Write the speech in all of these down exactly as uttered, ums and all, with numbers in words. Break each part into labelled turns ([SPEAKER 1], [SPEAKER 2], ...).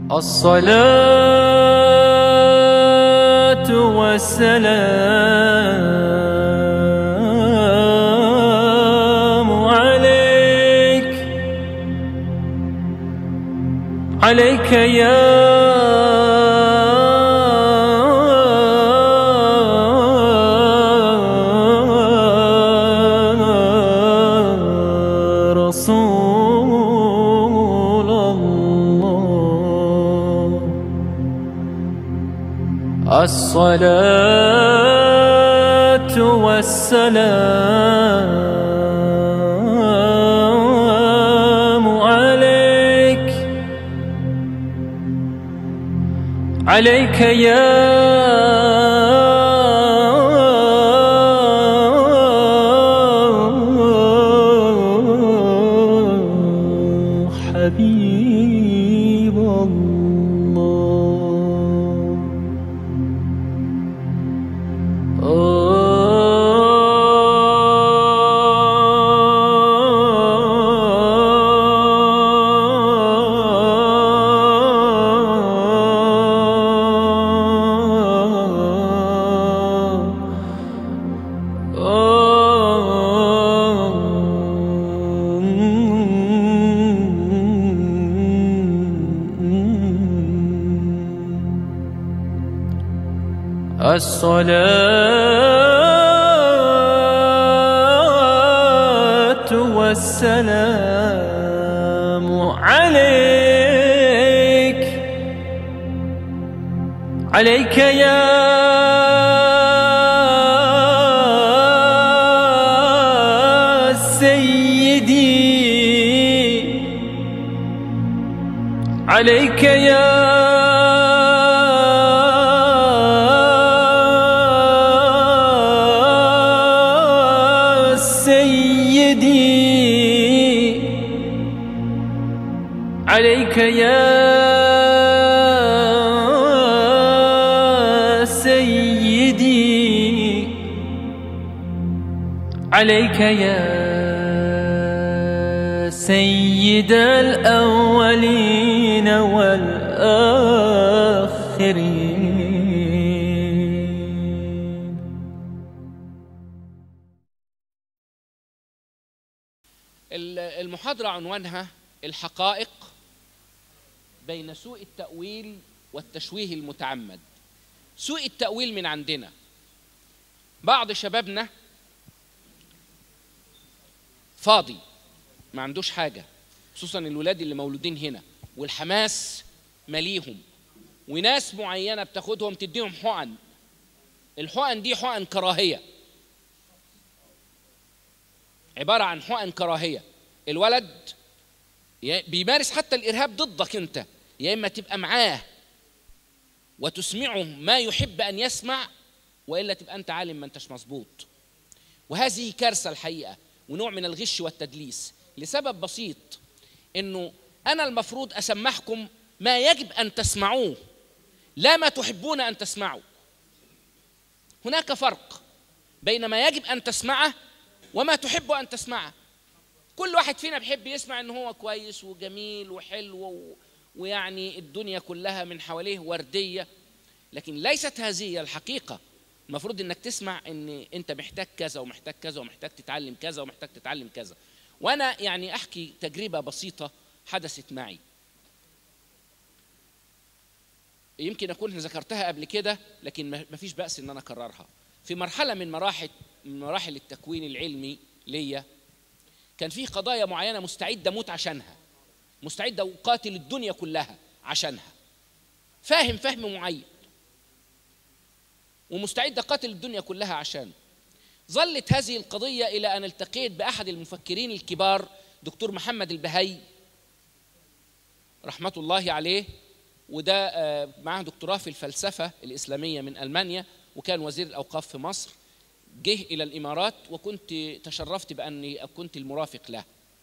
[SPEAKER 1] الصلاة والسلام عليك عليك يا الصلاة والسلام عليك عليك يا حبيب الله. الصلاة والسلام عليك عليك يا سيدي عليك يا عليك يا سيدي عليك يا سيد الأولين والآخرين.
[SPEAKER 2] المحاضرة عنوانها الحقائق بين سوء التأويل والتشويه المتعمد. سوء التأويل من عندنا، بعض شبابنا فاضي ما عندوش حاجة، خصوصا الولاد اللي مولودين هنا والحماس مليهم، وناس معينة بتاخدهم تديهم حقن. الحقن دي حقن كراهية، عبارة عن حقن كراهية. الولد بيمارس حتى الإرهاب ضدك أنت، يا إما تبقى معاه وتسمعه ما يحب أن يسمع، وإلا تبقى أنت عالم ما أنتش مظبوط. وهذه كارثة الحقيقة، ونوع من الغش والتدليس، لسبب بسيط، إنه أنا المفروض أسمحكم ما يجب أن تسمعوه، لا ما تحبون أن تسمعوا. هناك فرق بين ما يجب أن تسمعه وما تحب أن تسمعه. كل واحد فينا بيحب يسمع إن هو كويس وجميل وحلو ويعني الدنيا كلها من حواليه وردية، لكن ليست هذه الحقيقة. المفروض إنك تسمع إن أنت محتاج كذا ومحتاج كذا ومحتاج تتعلم كذا ومحتاج تتعلم كذا. وأنا يعني أحكي تجربة بسيطة حدثت معي، يمكن أكون ذكرتها قبل كده، لكن ما فيش بأس إن أنا أكررها. في مرحلة من مراحل من مراحل التكوين العلمي ليا، كان في قضايا معينة مستعد أموت عشانها، مستعد أقاتل الدنيا كلها عشانها، فاهم فهم معين ومستعد أقاتل الدنيا كلها عشانه. ظلت هذه القضية إلى أن التقيت بأحد المفكرين الكبار، دكتور محمد البهي رحمة الله عليه، وده معاه دكتوراه في الفلسفة الإسلامية من ألمانيا، وكان وزير الأوقاف في مصر. جه إلى الإمارات وكنت تشرفت بأني كنت المرافق له.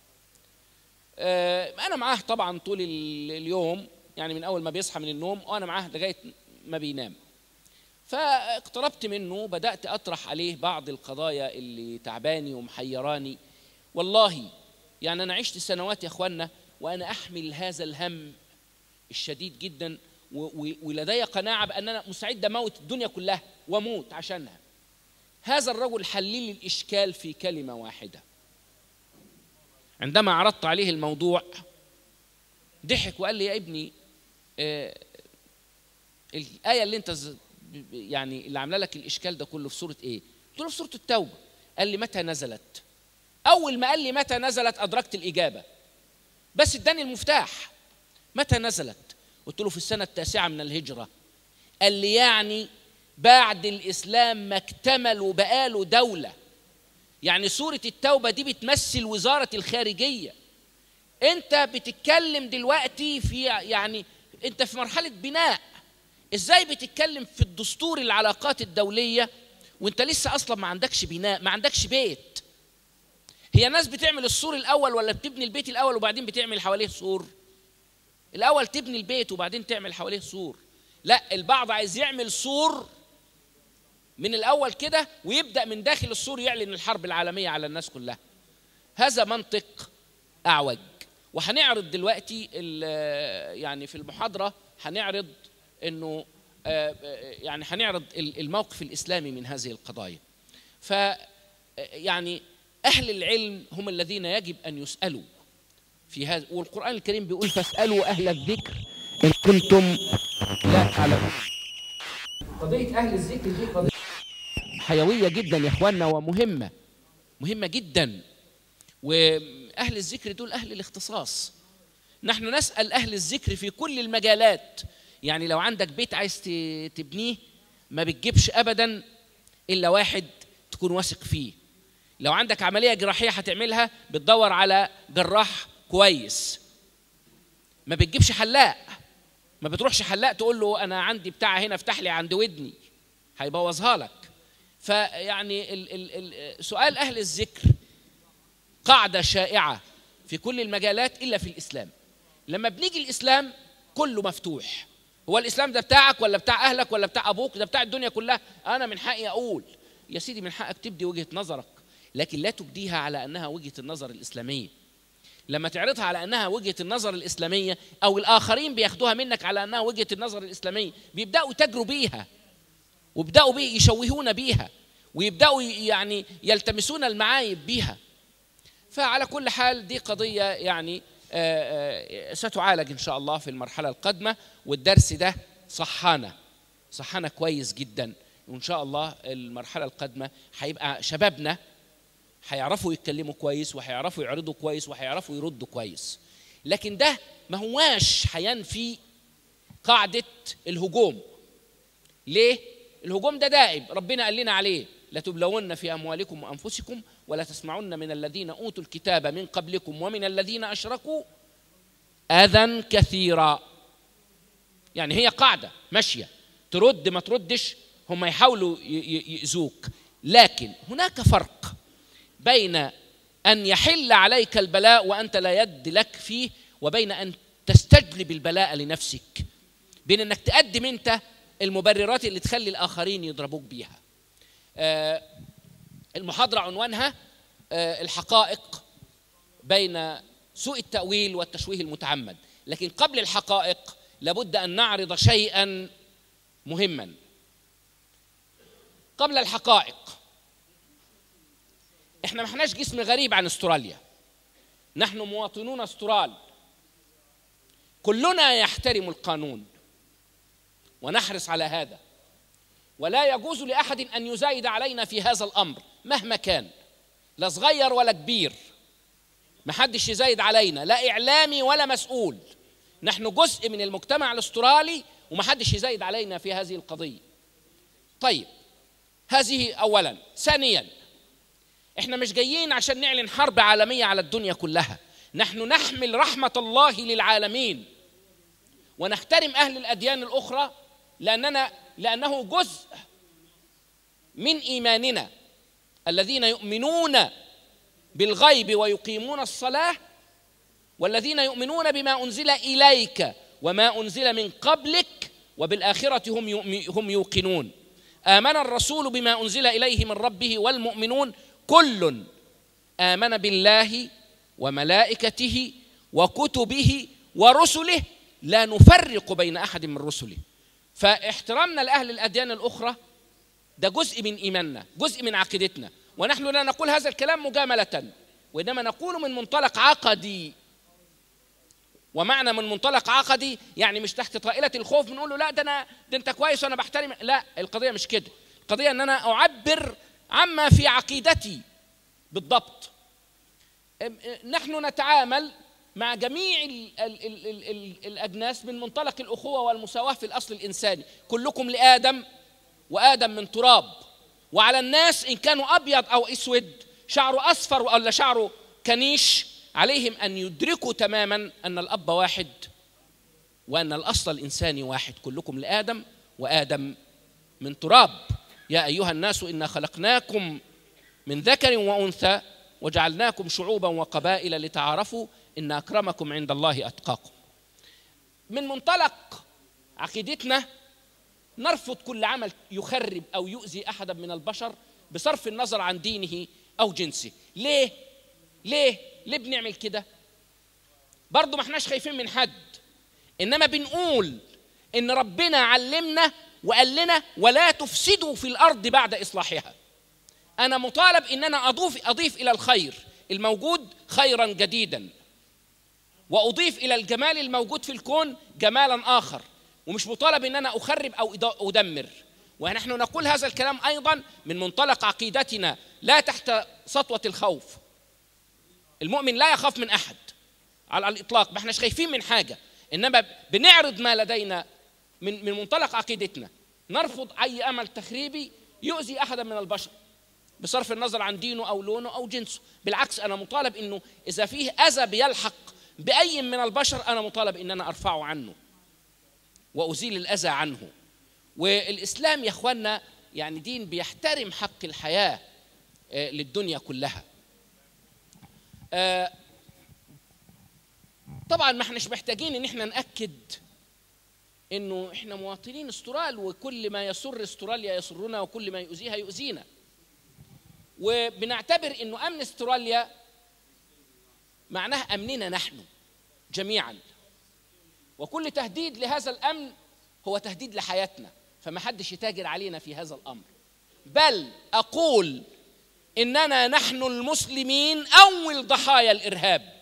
[SPEAKER 2] أنا معاه طبعا طول اليوم، يعني من أول ما بيصحى من النوم وأنا معاه لغاية ما بينام. فاقتربت منه، بدأت أطرح عليه بعض القضايا اللي تعباني ومحيراني. والله يعني أنا عشت سنوات يا أخوانا وأنا أحمل هذا الهم الشديد جدا، ولدي قناعة بأن أنا مستعد أموت الدنيا كلها وأموت عشانها. هذا الرجل حل لي الإشكال في كلمة واحدة. عندما عرضت عليه الموضوع ضحك وقال لي: يا ابني آه الآية اللي أنت يعني اللي عاملة لك الإشكال ده كله في سورة إيه؟ قلت له في سورة التوبة. قال لي: متى نزلت؟ أول ما قال لي متى نزلت أدركت الإجابة، بس اداني المفتاح. متى نزلت؟ قلت له في السنة التاسعة من الهجرة. قال لي: يعني بعد الإسلام ما اكتمل وبقاله دولة. يعني سورة التوبة دي بتمثل وزارة الخارجية. أنت بتتكلم دلوقتي في يعني أنت في مرحلة بناء. إزاي بتتكلم في الدستور العلاقات الدولية وأنت لسه أصلا ما عندكش بناء، ما عندكش بيت؟ هي ناس بتعمل السور الأول ولا بتبني البيت الأول وبعدين بتعمل حواليه سور؟ الأول تبني البيت وبعدين تعمل حواليه سور. لا، البعض عايز يعمل سور من الأول كده ويبدأ من داخل السور يعلن الحرب العالمية على الناس كلها. هذا منطق أعوج. وهنعرض دلوقتي يعني في المحاضرة هنعرض إنه يعني هنعرض الموقف الإسلامي من هذه القضايا. ف يعني أهل العلم هم الذين يجب أن يسألوا في هذا، والقرآن الكريم بيقول: فاسألوا أهل الذكر إن كنتم لا تعلمون. قضية أهل الذكر دي قضية حيوية جدا يا إخواننا ومهمة، مهمة جدا. وأهل الذكر دول أهل الاختصاص. نحن نسأل أهل الذكر في كل المجالات. يعني لو عندك بيت عايز تبنيه ما بتجيبش أبدا إلا واحد تكون واثق فيه. لو عندك عملية جراحية هتعملها بتدور على جراح كويس. ما بتجيبش حلاق، ما بتروحش حلاق تقول له أنا عندي بتاع هنا افتح لي عند ودني، هيبوظها لك. فيعني ال ال ال سؤال أهل الذكر قاعدة شائعة في كل المجالات إلا في الإسلام. لما بنيجي الإسلام كله مفتوح. هو الإسلام ده بتاعك ولا بتاع أهلك ولا بتاع أبوك؟ ده بتاع الدنيا كلها. أنا من حقي أقول يا سيدي من حقك تبدي وجهة نظرك، لكن لا تبديها على أنها وجهة النظر الإسلامية. لما تعرضها على أنها وجهة النظر الإسلامية أو الآخرين بياخدوها منك على أنها وجهة النظر الإسلامية بيبدأوا يتاجروا بيها ويبدأوا بي يشوهون بيها ويبدأوا يعني يلتمسون المعايب بيها. فعلى كل حال دي قضية يعني ستعالج إن شاء الله في المرحلة القادمة. والدرس ده صحانا صحانا كويس جدا، وإن شاء الله المرحلة القادمة هيبقى شبابنا هيعرفوا يتكلموا كويس وهيعرفوا يعرضوا كويس وهيعرفوا يردوا كويس. لكن ده ما هواش هينفي قاعدة الهجوم. ليه؟ الهجوم ده دائم، ربنا قال لنا عليه: لتبلون في أموالكم وأنفسكم ولا تسمعن من الذين أوتوا الكتاب من قبلكم ومن الذين أشركوا أذى كثيرا. يعني هي قاعدة ماشية، ترد ما تردش هم يحاولوا يؤذوك. لكن هناك فرق بين أن يحل عليك البلاء وأنت لا يد لك فيه، وبين أن تستجلب البلاء لنفسك، بين أنك تقدم أنت المبررات اللي تخلي الآخرين يضربوك بيها. آه المحاضرة عنوانها آه الحقائق بين سوء التأويل والتشويه المتعمد. لكن قبل الحقائق لابد أن نعرض شيئا مهما. قبل الحقائق، احنا ما احناش جسم غريب عن استراليا، نحن مواطنون استرال، كلنا يحترم القانون ونحرص على هذا، ولا يجوز لأحد أن يزايد علينا في هذا الأمر مهما كان، لا صغير ولا كبير، ما حدش يزايد علينا، لا إعلامي ولا مسؤول. نحن جزء من المجتمع الاسترالي وما حدش يزايد علينا في هذه القضية. طيب، هذه أولا. ثانيا، احنا مش جايين عشان نعلن حرب عالمية على الدنيا كلها، نحن نحمل رحمة الله للعالمين ونحترم أهل الأديان الأخرى لأننا لأنه جزء من إيماننا. الذين يؤمنون بالغيب ويقيمون الصلاة والذين يؤمنون بما أنزل إليك وما أنزل من قبلك وبالآخرة هم هم يوقنون. آمن الرسول بما أنزل إليه من ربه والمؤمنون كل آمن بالله وملائكته وكتبه ورسله لا نفرق بين أحد من رسله. فاحترامنا لأهل الأديان الأخرى ده جزء من إيماننا، جزء من عقيدتنا، ونحن لا نقول هذا الكلام مجاملة، وإنما نقول من منطلق عقدي. ومعنى من منطلق عقدي يعني مش تحت طائلة الخوف بنقول له لا ده أنا ده أنت كويس وأنا بحترم، لا، القضية مش كده. القضية أن أنا أعبر عما في عقيدتي بالضبط. نحن نتعامل مع جميع ال ال ال ال ال الأجناس من منطلق الأخوة والمساواة في الأصل الإنساني. كلكم لآدم وآدم من تراب، وعلى الناس إن كانوا أبيض أو أسود، شعره أصفر ولا شعره كنيش، عليهم أن يدركوا تماما أن الأب واحد وأن الأصل الإنساني واحد. كلكم لآدم وآدم من تراب. يا أيها الناس إنا خلقناكم من ذكر وأنثى وجعلناكم شعوبا وقبائل لتعارفوا إن أكرمكم عند الله أتقاكم. من منطلق عقيدتنا نرفض كل عمل يخرب أو يؤذي أحدا من البشر بصرف النظر عن دينه أو جنسه. ليه؟ ليه؟ ليه بنعمل كده؟ برضو ما احناش خايفين من حد، إنما بنقول إن ربنا علمنا وقال لنا ولا تفسدوا في الأرض بعد إصلاحها. أنا مطالب إن أنا أضيف, أضيف إلى الخير الموجود خيرا جديدا، وأضيف إلى الجمال الموجود في الكون جمالا آخر، ومش مطالب إن أنا أخرب أو أدمر. ونحن نقول هذا الكلام أيضا من منطلق عقيدتنا لا تحت سطوة الخوف. المؤمن لا يخاف من أحد على الإطلاق، ما احناش خايفين من حاجة، إنما بنعرض ما لدينا من من منطلق عقيدتنا. نرفض أي أمل تخريبي يؤذي أحدا من البشر بصرف النظر عن دينه أو لونه أو جنسه. بالعكس، أنا مطالب إنه إذا فيه أذى بيلحق بأي من البشر أنا مطالب إن أنا أرفعه عنه وأزيل الأذى عنه. والإسلام يا إخواننا يعني دين بيحترم حق الحياة للدنيا كلها. طبعا ما احناش محتاجين إن احنا نأكد إنه احنا مواطنين استرال، وكل ما يسر استراليا يسرنا وكل ما يؤذيها يؤذينا. وبنعتبر إنه أمن استراليا معناه أمننا نحن جميعا، وكل تهديد لهذا الأمن هو تهديد لحياتنا، فما حدش يتاجر علينا في هذا الأمر. بل أقول إننا نحن المسلمين أول ضحايا الإرهاب،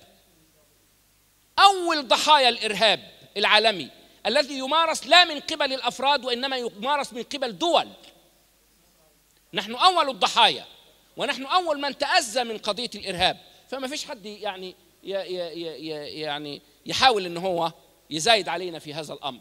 [SPEAKER 2] أول ضحايا الإرهاب العالمي الذي يمارس لا من قبل الأفراد وإنما يمارس من قبل دول. نحن أول الضحايا، ونحن أول من تأذى من قضية الإرهاب. فما فيش حد يعني يعني يحاول إن هو يزايد علينا في هذا الأمر.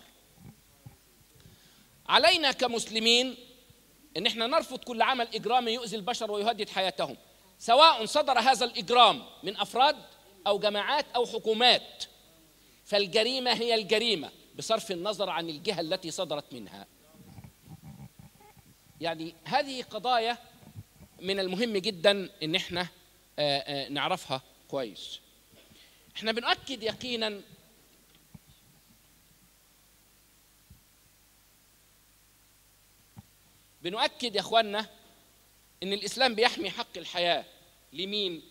[SPEAKER 2] علينا كمسلمين إن احنا نرفض كل عمل إجرامي يؤذي البشر ويهدد حياتهم، سواء صدر هذا الإجرام من أفراد أو جماعات أو حكومات. فالجريمة هي الجريمة بصرف النظر عن الجهة التي صدرت منها. يعني هذه قضايا من المهم جدا إن احنا نعرفها كويس. احنا بنؤكد يقينا بنؤكد يا اخواننا ان الاسلام بيحمي حق الحياة. لمين؟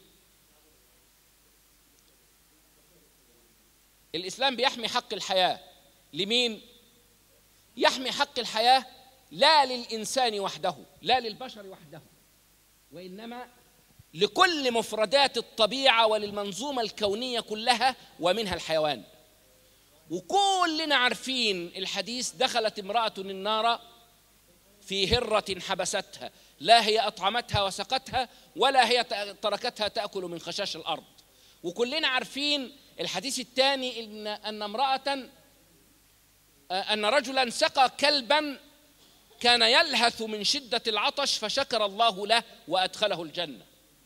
[SPEAKER 2] الاسلام بيحمي حق الحياة لمين؟ يحمي حق الحياة لا للإنسان وحده، لا للبشر وحده، وإنما لكل مفردات الطبيعة وللمنظومة الكونية كلها ومنها الحيوان. وكلنا عارفين الحديث: دخلت امرأة النار في هرة حبستها، لا هي أطعمتها وسقتها ولا هي تركتها تأكل من خشاش الأرض. وكلنا عارفين الحديث الثاني إن أن امرأة أن رجلا سقى كلبا كان يلهث من شدة العطش فشكر الله له وأدخله الجنة.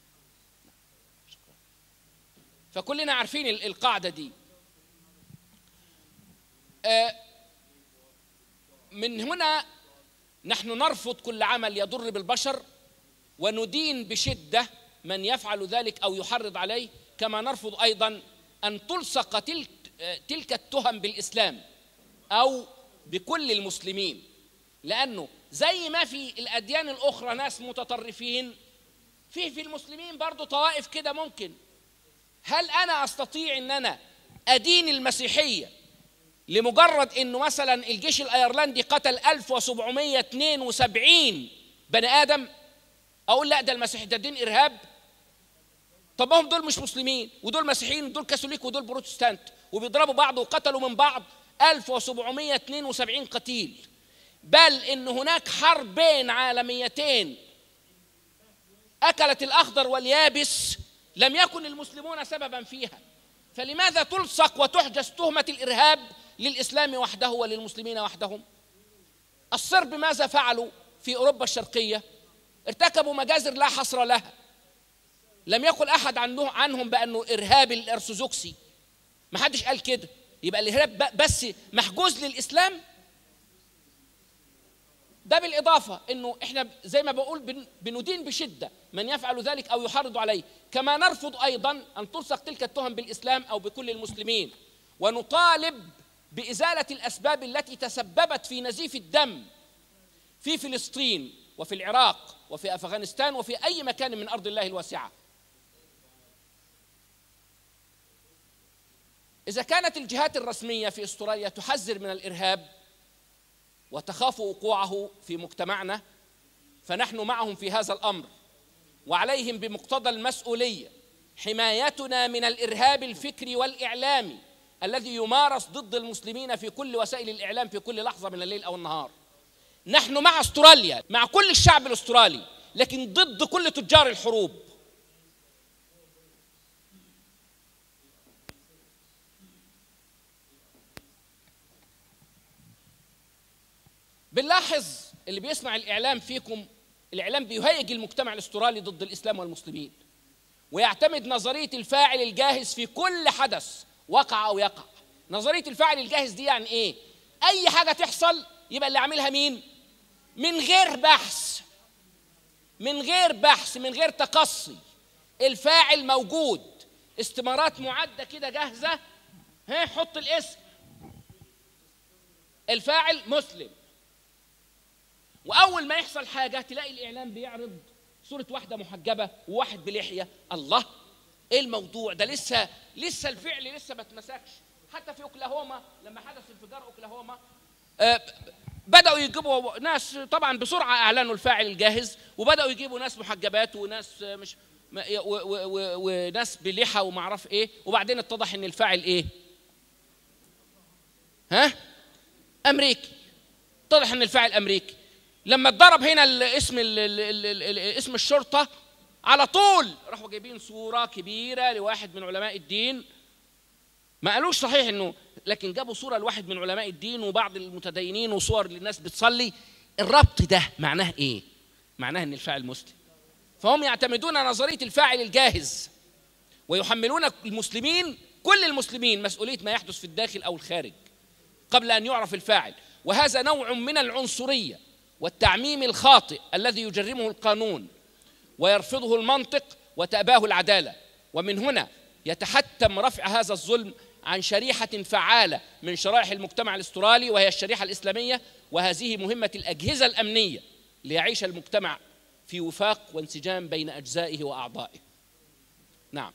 [SPEAKER 2] فكلنا عارفين القاعدة دي. من هنا نحن نرفض كل عمل يضر بالبشر، وندين بشدة من يفعل ذلك أو يحرض عليه، كما نرفض أيضا أن تلصق تلك, تلك التهم بالإسلام أو بكل المسلمين، لأنه زي ما في الأديان الأخرى ناس متطرفين، فيه في المسلمين برضو طوائف كده ممكن. هل أنا أستطيع أن أنا أدين المسيحية لمجرد انه مثلا الجيش الايرلندي قتل ألف وسبعمائة واثنين وسبعين بني ادم، اقول لا ده المسيحيين ده دين ارهاب؟ طب هم دول مش مسلمين ودول مسيحيين ودول كاثوليك ودول بروتستانت وبيضربوا بعض وقتلوا من بعض ألف وسبعمائة واثنين وسبعين قتيل، بل ان هناك حربين عالميتين اكلت الاخضر واليابس لم يكن المسلمون سببا فيها، فلماذا تلصق وتحجز تهمة الارهاب للاسلام وحده وللمسلمين وحدهم؟ الصرب ماذا فعلوا في اوروبا الشرقية؟ ارتكبوا مجازر لا حصر لها، لم يقل احد عنه عنهم بانه ارهاب الارثوذكسي، ما حدش قال كده، يبقى الارهاب بس محجوز للاسلام. ده بالاضافه انه احنا زي ما بقول بندين بشده من يفعل ذلك او يحرض عليه، كما نرفض ايضا ان تلصق تلك التهم بالاسلام او بكل المسلمين، ونطالب بازاله الاسباب التي تسببت في نزيف الدم في فلسطين وفي العراق وفي افغانستان وفي اي مكان من ارض الله الواسعه. إذا كانت الجهات الرسمية في أستراليا تحذر من الإرهاب وتخاف وقوعه في مجتمعنا، فنحن معهم في هذا الأمر، وعليهم بمقتضى المسؤولية حمايتنا من الإرهاب الفكري والإعلامي الذي يمارس ضد المسلمين في كل وسائل الإعلام في كل لحظة من الليل أو النهار. نحن مع أستراليا، مع كل الشعب الأسترالي، لكن ضد كل تجار الحروب. بنلاحظ اللي بيسمع الإعلام فيكم، الإعلام بيهيج المجتمع الأسترالي ضد الإسلام والمسلمين، ويعتمد نظرية الفاعل الجاهز في كل حدث وقع أو يقع. نظرية الفاعل الجاهز دي يعني إيه؟ أي حاجة تحصل يبقى اللي عاملها مين؟ من غير بحث، من غير بحث، من غير تقصي، الفاعل موجود، استمارات معدة كده جاهزة، ها حط الاسم، الفاعل مسلم. وأول ما يحصل حاجة تلاقي الإعلام بيعرض صورة واحدة محجبة وواحد بلحية. الله، إيه الموضوع ده؟ لسه لسه الفعل لسه ما اتمسكش. حتى في أوكلاهوما لما حدث انفجار أوكلاهوما آه بدأوا يجيبوا ناس، طبعا بسرعة أعلنوا الفاعل الجاهز، وبدأوا يجيبوا ناس محجبات وناس مش وناس بلحى وما اعرف إيه، وبعدين اتضح إن الفاعل إيه؟ ها؟ أمريكي. اتضح إن الفاعل أمريكي. لما اتضرب هنا الاسم اسم الشرطة على طول راحوا جايبين صورة كبيرة لواحد من علماء الدين، ما قالوش صحيح انه، لكن جابوا صورة لواحد من علماء الدين وبعض المتدينين وصور للناس بتصلي. الربط ده معناه ايه؟ معناه ان الفاعل مسلم. فهم يعتمدون نظرية الفاعل الجاهز ويحملون المسلمين، كل المسلمين، مسؤولية ما يحدث في الداخل او الخارج قبل ان يعرف الفاعل. وهذا نوع من العنصرية والتعميم الخاطئ الذي يجرمه القانون ويرفضه المنطق وتأباه العدالة. ومن هنا يتحتم رفع هذا الظلم عن شريحة فعالة من شرائح المجتمع الأسترالي، وهي الشريحة الإسلامية، وهذه مهمة الأجهزة الأمنية ليعيش المجتمع في وفاق وانسجام بين أجزائه وأعضائه. نعم.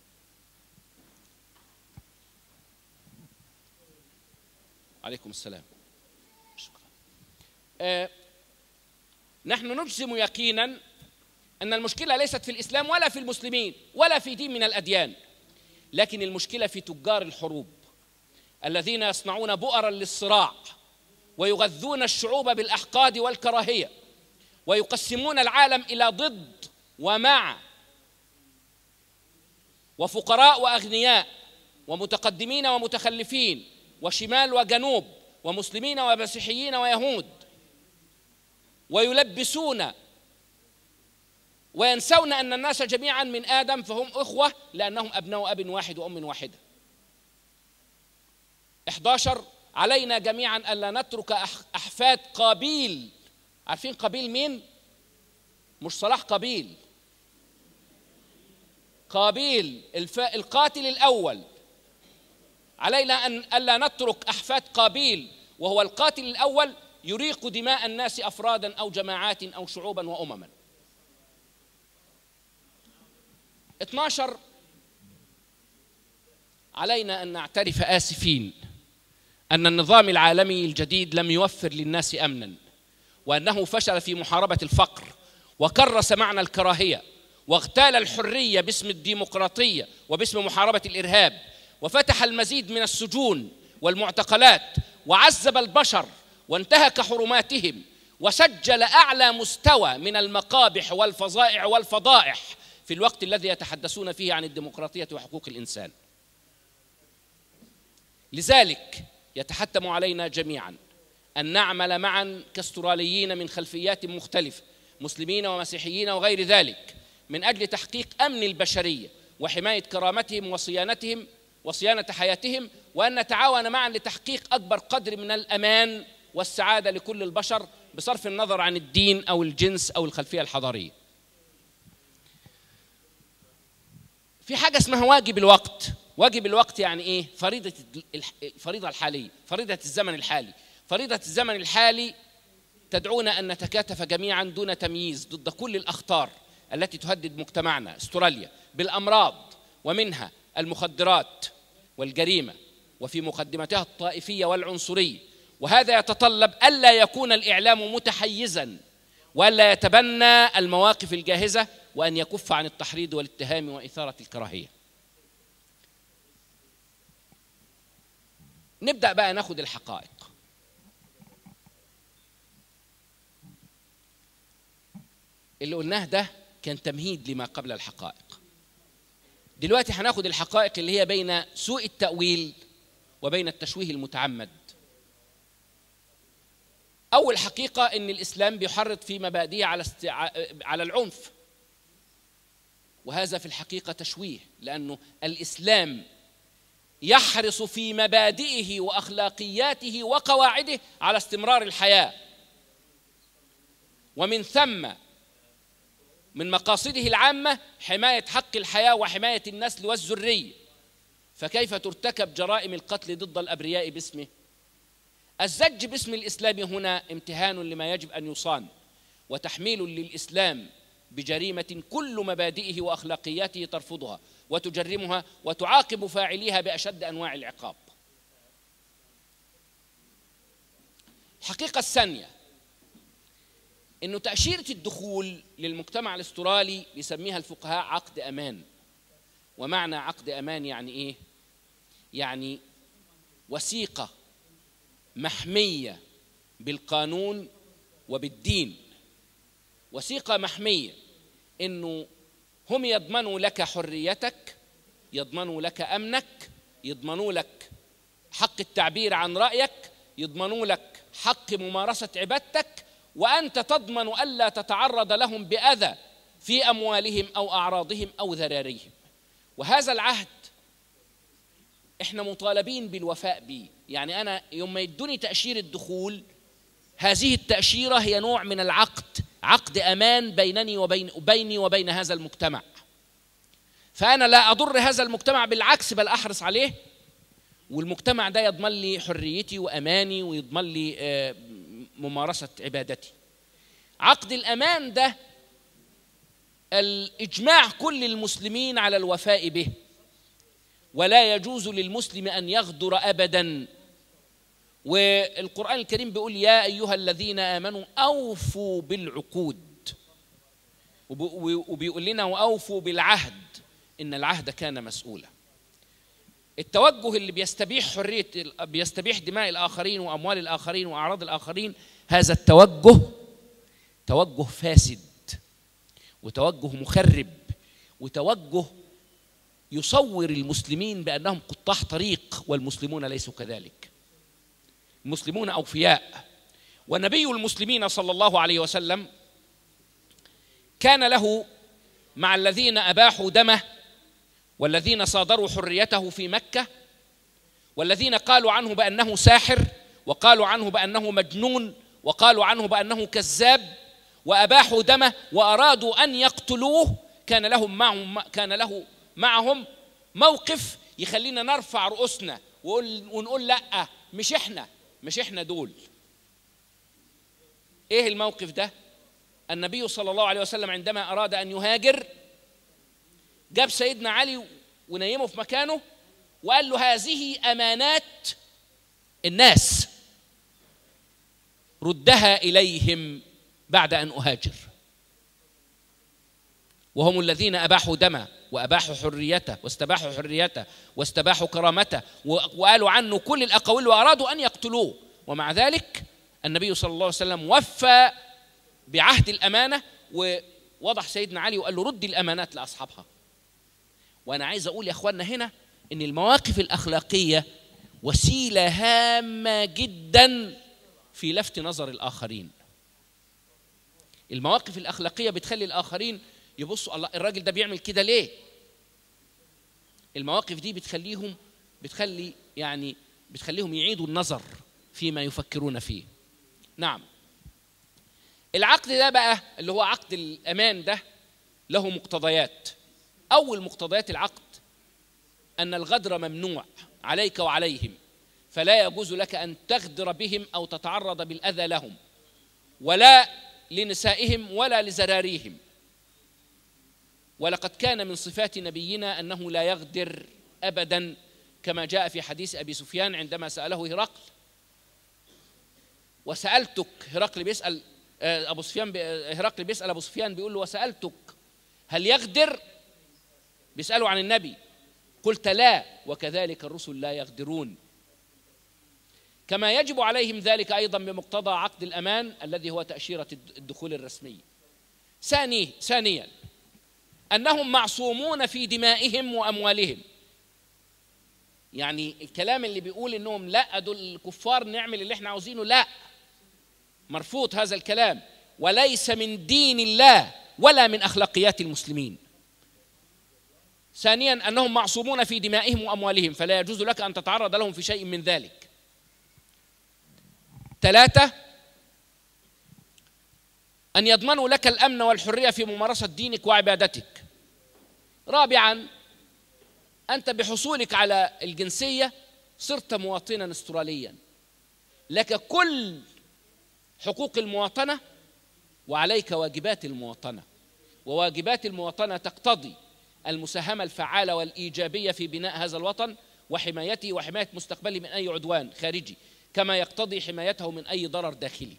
[SPEAKER 2] عليكم السلام. شكرا. آه نحن نجزم يقينا أن المشكلة ليست في الإسلام ولا في المسلمين ولا في دين من الأديان، لكن المشكلة في تجار الحروب الذين يصنعون بؤرا للصراع ويغذون الشعوب بالأحقاد والكراهية ويقسمون العالم إلى ضد ومع، وفقراء وأغنياء، ومتقدمين ومتخلفين، وشمال وجنوب، ومسلمين ومسيحيين ويهود، ويلبسون وينسون أن الناس جميعا من آدم فهم إخوة لأنهم أبناء أب واحد وأم واحدة. إحدى عشر علينا جميعا ألا نترك أحفاد قابيل. عارفين قابيل مين؟ مش صلاح قابيل، قابيل القاتل الأول. علينا أن ألا نترك أحفاد قابيل وهو القاتل الأول يريق دماء الناس أفرادا أو جماعات أو شعوبا وأمما. اثني عشر علينا أن نعترف آسفين أن النظام العالمي الجديد لم يوفر للناس أمنا، وأنه فشل في محاربة الفقر، وكرس معنى الكراهية، واغتال الحرية باسم الديمقراطية وباسم محاربة الإرهاب، وفتح المزيد من السجون والمعتقلات، وعذب البشر وانتهك حرماتهم، وسجل أعلى مستوى من المقابح والفظائع والفضائح في الوقت الذي يتحدثون فيه عن الديمقراطية وحقوق الإنسان. لذلك يتحتم علينا جميعا أن نعمل معا كاستراليين من خلفيات مختلفة، مسلمين ومسيحيين وغير ذلك، من أجل تحقيق أمن البشرية وحماية كرامتهم وصيانتهم وصيانة حياتهم، وأن نتعاون معا لتحقيق أكبر قدر من الأمان والسعادة لكل البشر بصرف النظر عن الدين أو الجنس أو الخلفية الحضارية. في حاجة اسمها واجب الوقت. واجب الوقت يعني إيه؟ فريضة الفريضة الحالية، فريضة الزمن الحالي. فريضة الزمن الحالي تدعونا أن نتكاتف جميعا دون تمييز ضد كل الأخطار التي تهدد مجتمعنا استراليا بالأمراض، ومنها المخدرات والجريمة، وفي مقدمتها الطائفية والعنصرية. وهذا يتطلب ألا يكون الإعلام متحيزا، وألا يتبنى المواقف الجاهزة، وأن يكف عن التحريض والاتهام وإثارة الكراهية. نبدأ بقى ناخد الحقائق. اللي قلناه ده كان تمهيد لما قبل الحقائق. دلوقتي هناخد الحقائق اللي هي بين سوء التأويل وبين التشويه المتعمد. أول حقيقة إن الإسلام بيحرض في مبادئه على استع... على العنف، وهذا في الحقيقة تشويه، لأنه الإسلام يحرص في مبادئه وأخلاقياته وقواعده على استمرار الحياة، ومن ثم من مقاصده العامة حماية حق الحياة وحماية النسل والذرية. فكيف ترتكب جرائم القتل ضد الأبرياء باسمه؟ الزج باسم الإسلام هنا امتهان لما يجب أن يصان، وتحميل للإسلام بجريمة كل مبادئه وأخلاقياته ترفضها وتجرمها وتعاقب فاعليها بأشد أنواع العقاب. الحقيقة الثانية إنه تأشيرة الدخول للمجتمع الاسترالي يسميها الفقهاء عقد أمان. ومعنى عقد أمان يعني إيه؟ يعني وثيقة محمية بالقانون وبالدين، وثيقة محمية إنه هم يضمنوا لك حريتك، يضمنوا لك أمنك، يضمنوا لك حق التعبير عن رأيك، يضمنوا لك حق ممارسة عبادتك، وأنت تضمن ألا تتعرض لهم بأذى في أموالهم أو أعراضهم أو ذراريهم. وهذا العهد إحنا مطالبين بالوفاء به. يعني أنا يوم ما يدوني تأشيرة دخول، هذه التأشيرة هي نوع من العقد، عقد أمان بينني وبين بيني وبين هذا المجتمع. فأنا لا أضر هذا المجتمع، بالعكس بل أحرص عليه، والمجتمع ده يضمن لي حريتي وأماني ويضمن لي ممارسة عبادتي. عقد الأمان ده الإجماع كل المسلمين على الوفاء به، ولا يجوز للمسلم أن يغدر أبداً. والقرآن الكريم بيقول يا أيها الذين آمنوا أوفوا بالعقود، وبيقول لنا وأوفوا بالعهد إن العهد كان مسؤولا. التوجه اللي بيستبيح حرية بيستبيح دماء الآخرين وأموال الآخرين وأعراض الآخرين، هذا التوجه توجه فاسد، وتوجه مخرب، وتوجه يصور المسلمين بأنهم قطاع طريق، والمسلمون ليسوا كذلك. المسلمون أوفياء. ونبي المسلمين صلى الله عليه وسلم كان له مع الذين أباحوا دمه، والذين صادروا حريته في مكة، والذين قالوا عنه بأنه ساحر، وقالوا عنه بأنه مجنون، وقالوا عنه بأنه كذاب، وأباحوا دمه وأرادوا أن يقتلوه، كان لهم معهم كان له معهم موقف يخلينا نرفع رؤوسنا ونقول لا، مش احنا مش احنا دول. ايه الموقف ده؟ النبي صلى الله عليه وسلم عندما أراد أن يهاجر جاب سيدنا علي ونيمه في مكانه وقال له هذه أمانات الناس ردها إليهم بعد أن أهاجر، وهم الذين أباحوا دمه وأباحوا حريته واستباحوا حريته واستباحوا كرامته وقالوا عنه كل الأقاويل وأرادوا أن يقتلوه، ومع ذلك النبي صلى الله عليه وسلم وفى بعهد الأمانة ووضع سيدنا علي وقال له رد الأمانات لأصحابها. وأنا عايز أقول يا أخواننا هنا إن المواقف الأخلاقية وسيلة هامة جدا في لفت نظر الآخرين. المواقف الأخلاقية بتخلي الآخرين يبصوا الله الراجل ده بيعمل كده ليه؟ المواقف دي بتخليهم بتخلي يعني بتخليهم يعيدوا النظر فيما يفكرون فيه. نعم. العقد ده بقى اللي هو عقد الأمان ده له مقتضيات. أول مقتضيات العقد أن الغدر ممنوع عليك وعليهم، فلا يجوز لك أن تغدر بهم أو تتعرض بالأذى لهم ولا لنسائهم ولا لزراريهم. ولقد كان من صفات نبينا أنه لا يغدر أبدا، كما جاء في حديث أبي سفيان عندما سأله هرقل، وسألتك هرقل بيسأل أبو سفيان هرقل بيسأل أبو سفيان بيقول له وسألتك هل يغدر؟ بيسأله عن النبي، قلت لا وكذلك الرسل لا يغدرون. كما يجب عليهم ذلك أيضا بمقتضى عقد الأمان الذي هو تأشيرة الدخول الرسمي. ثاني ثانيا أنهم معصومون في دمائهم وأموالهم. يعني الكلام اللي بيقول إنهم لا دول الكفار نعمل اللي احنا عاوزينه، لا، مرفوض هذا الكلام، وليس من دين الله ولا من أخلاقيات المسلمين. ثانيا أنهم معصومون في دمائهم وأموالهم، فلا يجوز لك أن تتعرض لهم في شيء من ذلك. ثلاثة أن يضمنوا لك الأمن والحرية في ممارسة دينك وعبادتك. رابعا أنت بحصولك على الجنسية صرت مواطنا استراليا، لك كل حقوق المواطنة وعليك واجبات المواطنة، وواجبات المواطنة تقتضي المساهمة الفعالة والإيجابية في بناء هذا الوطن وحمايته وحماية مستقبله من أي عدوان خارجي، كما يقتضي حمايته من أي ضرر داخلي.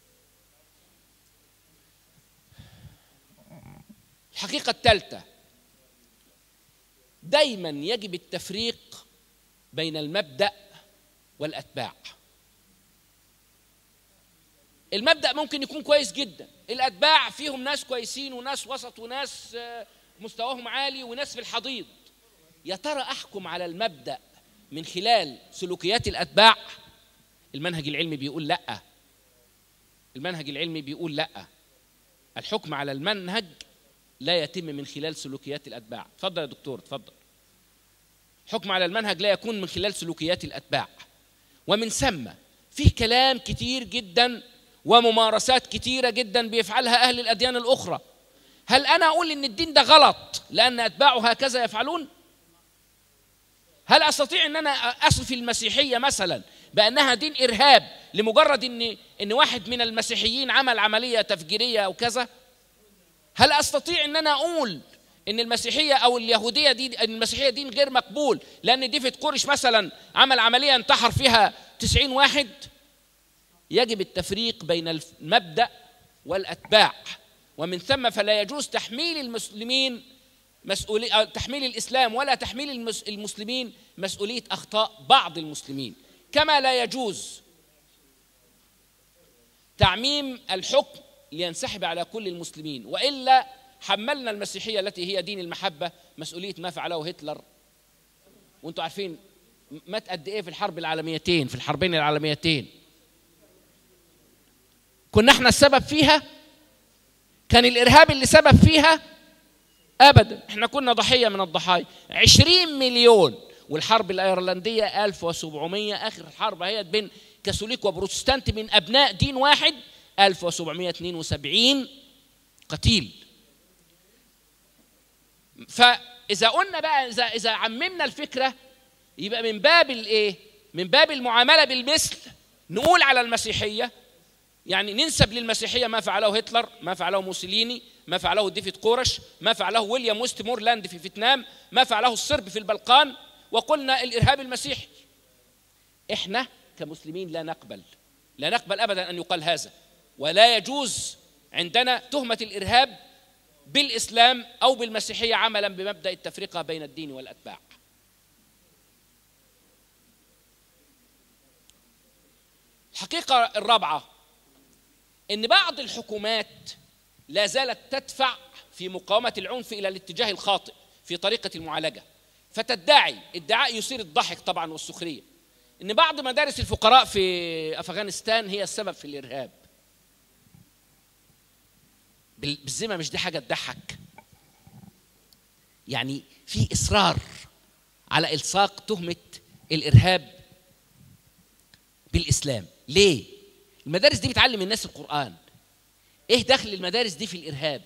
[SPEAKER 2] الحقيقة الثالثة دايما يجب التفريق بين المبدأ والأتباع. المبدأ ممكن يكون كويس جدا، الأتباع فيهم ناس كويسين وناس وسط وناس مستواهم عالي وناس في الحضيض. يا ترى أحكم على المبدأ من خلال سلوكيات الأتباع؟ المنهج العلمي بيقول لأ. المنهج العلمي بيقول لأ، الحكم على المنهج لا يتم من خلال سلوكيات الأتباع. تفضل يا دكتور تفضل. حكم على المنهج لا يكون من خلال سلوكيات الأتباع، ومن ثم فيه كلام كتير جدا وممارسات كتيرة جدا بيفعلها أهل الأديان الأخرى. هل أنا أقول إن الدين ده غلط لأن أتباعه هكذا يفعلون؟ هل أستطيع أن أنا أصف المسيحية مثلا بأنها دين إرهاب لمجرد إن إن واحد من المسيحيين عمل عملية تفجيرية أو كذا؟ هل أستطيع أن أنا أقول إن المسيحية أو اليهودية دي المسيحية دين غير مقبول لأن ديفيد قرش مثلا عمل عملية انتحر فيها تسعين واحد؟ يجب التفريق بين المبدأ والأتباع، ومن ثم فلا يجوز تحميل المسلمين مسؤولية تحميل الإسلام ولا تحميل المسلمين مسؤولية أخطاء بعض المسلمين، كما لا يجوز تعميم الحكم لينسحب على كل المسلمين، وإلا حملنا المسيحية التي هي دين المحبة مسؤولية ما فعله هتلر. وانتم عارفين مات قد ايه في الحرب العالميتين، في الحربين العالميتين كنا احنا السبب فيها؟ كان الإرهاب اللي سبب فيها؟ أبدا، احنا كنا ضحية من الضحايا. عشرين مليون، والحرب الأيرلندية ألف وسبعمية، آخر الحرب هي بين كاثوليك وبروتستانت من أبناء دين واحد ألف وسبعمية واثنين وسبعين قتيل. فإذا قلنا بقى إذا إذا عممنا الفكرة يبقى من باب الإيه؟ من باب المعاملة بالمثل نقول على المسيحية، يعني ننسب للمسيحية ما فعله هتلر، ما فعله موسوليني، ما فعله ديفيد قورش، ما فعله ويليام ويست مورلاند في فيتنام، ما فعله الصرب في البلقان، وقلنا الإرهاب المسيحي. إحنا كمسلمين لا نقبل لا نقبل أبدا أن يقال هذا، ولا يجوز عندنا تهمة الإرهاب بالإسلام أو بالمسيحية عملا بمبدأ التفرقة بين الدين والأتباع. الحقيقة الرابعة إن بعض الحكومات لا زالت تدفع في مقاومة العنف إلى الاتجاه الخاطئ في طريقة المعالجة، فتدعي ادعاء يثير الضحك طبعا والسخرية إن بعض مدارس الفقراء في أفغانستان هي السبب في الإرهاب. بالذمة مش دي حاجة تضحك؟ يعني في إصرار على إلصاق تهمة الإرهاب بالإسلام. ليه؟ المدارس دي بتعلم الناس القرآن، إيه دخل المدارس دي في الإرهاب؟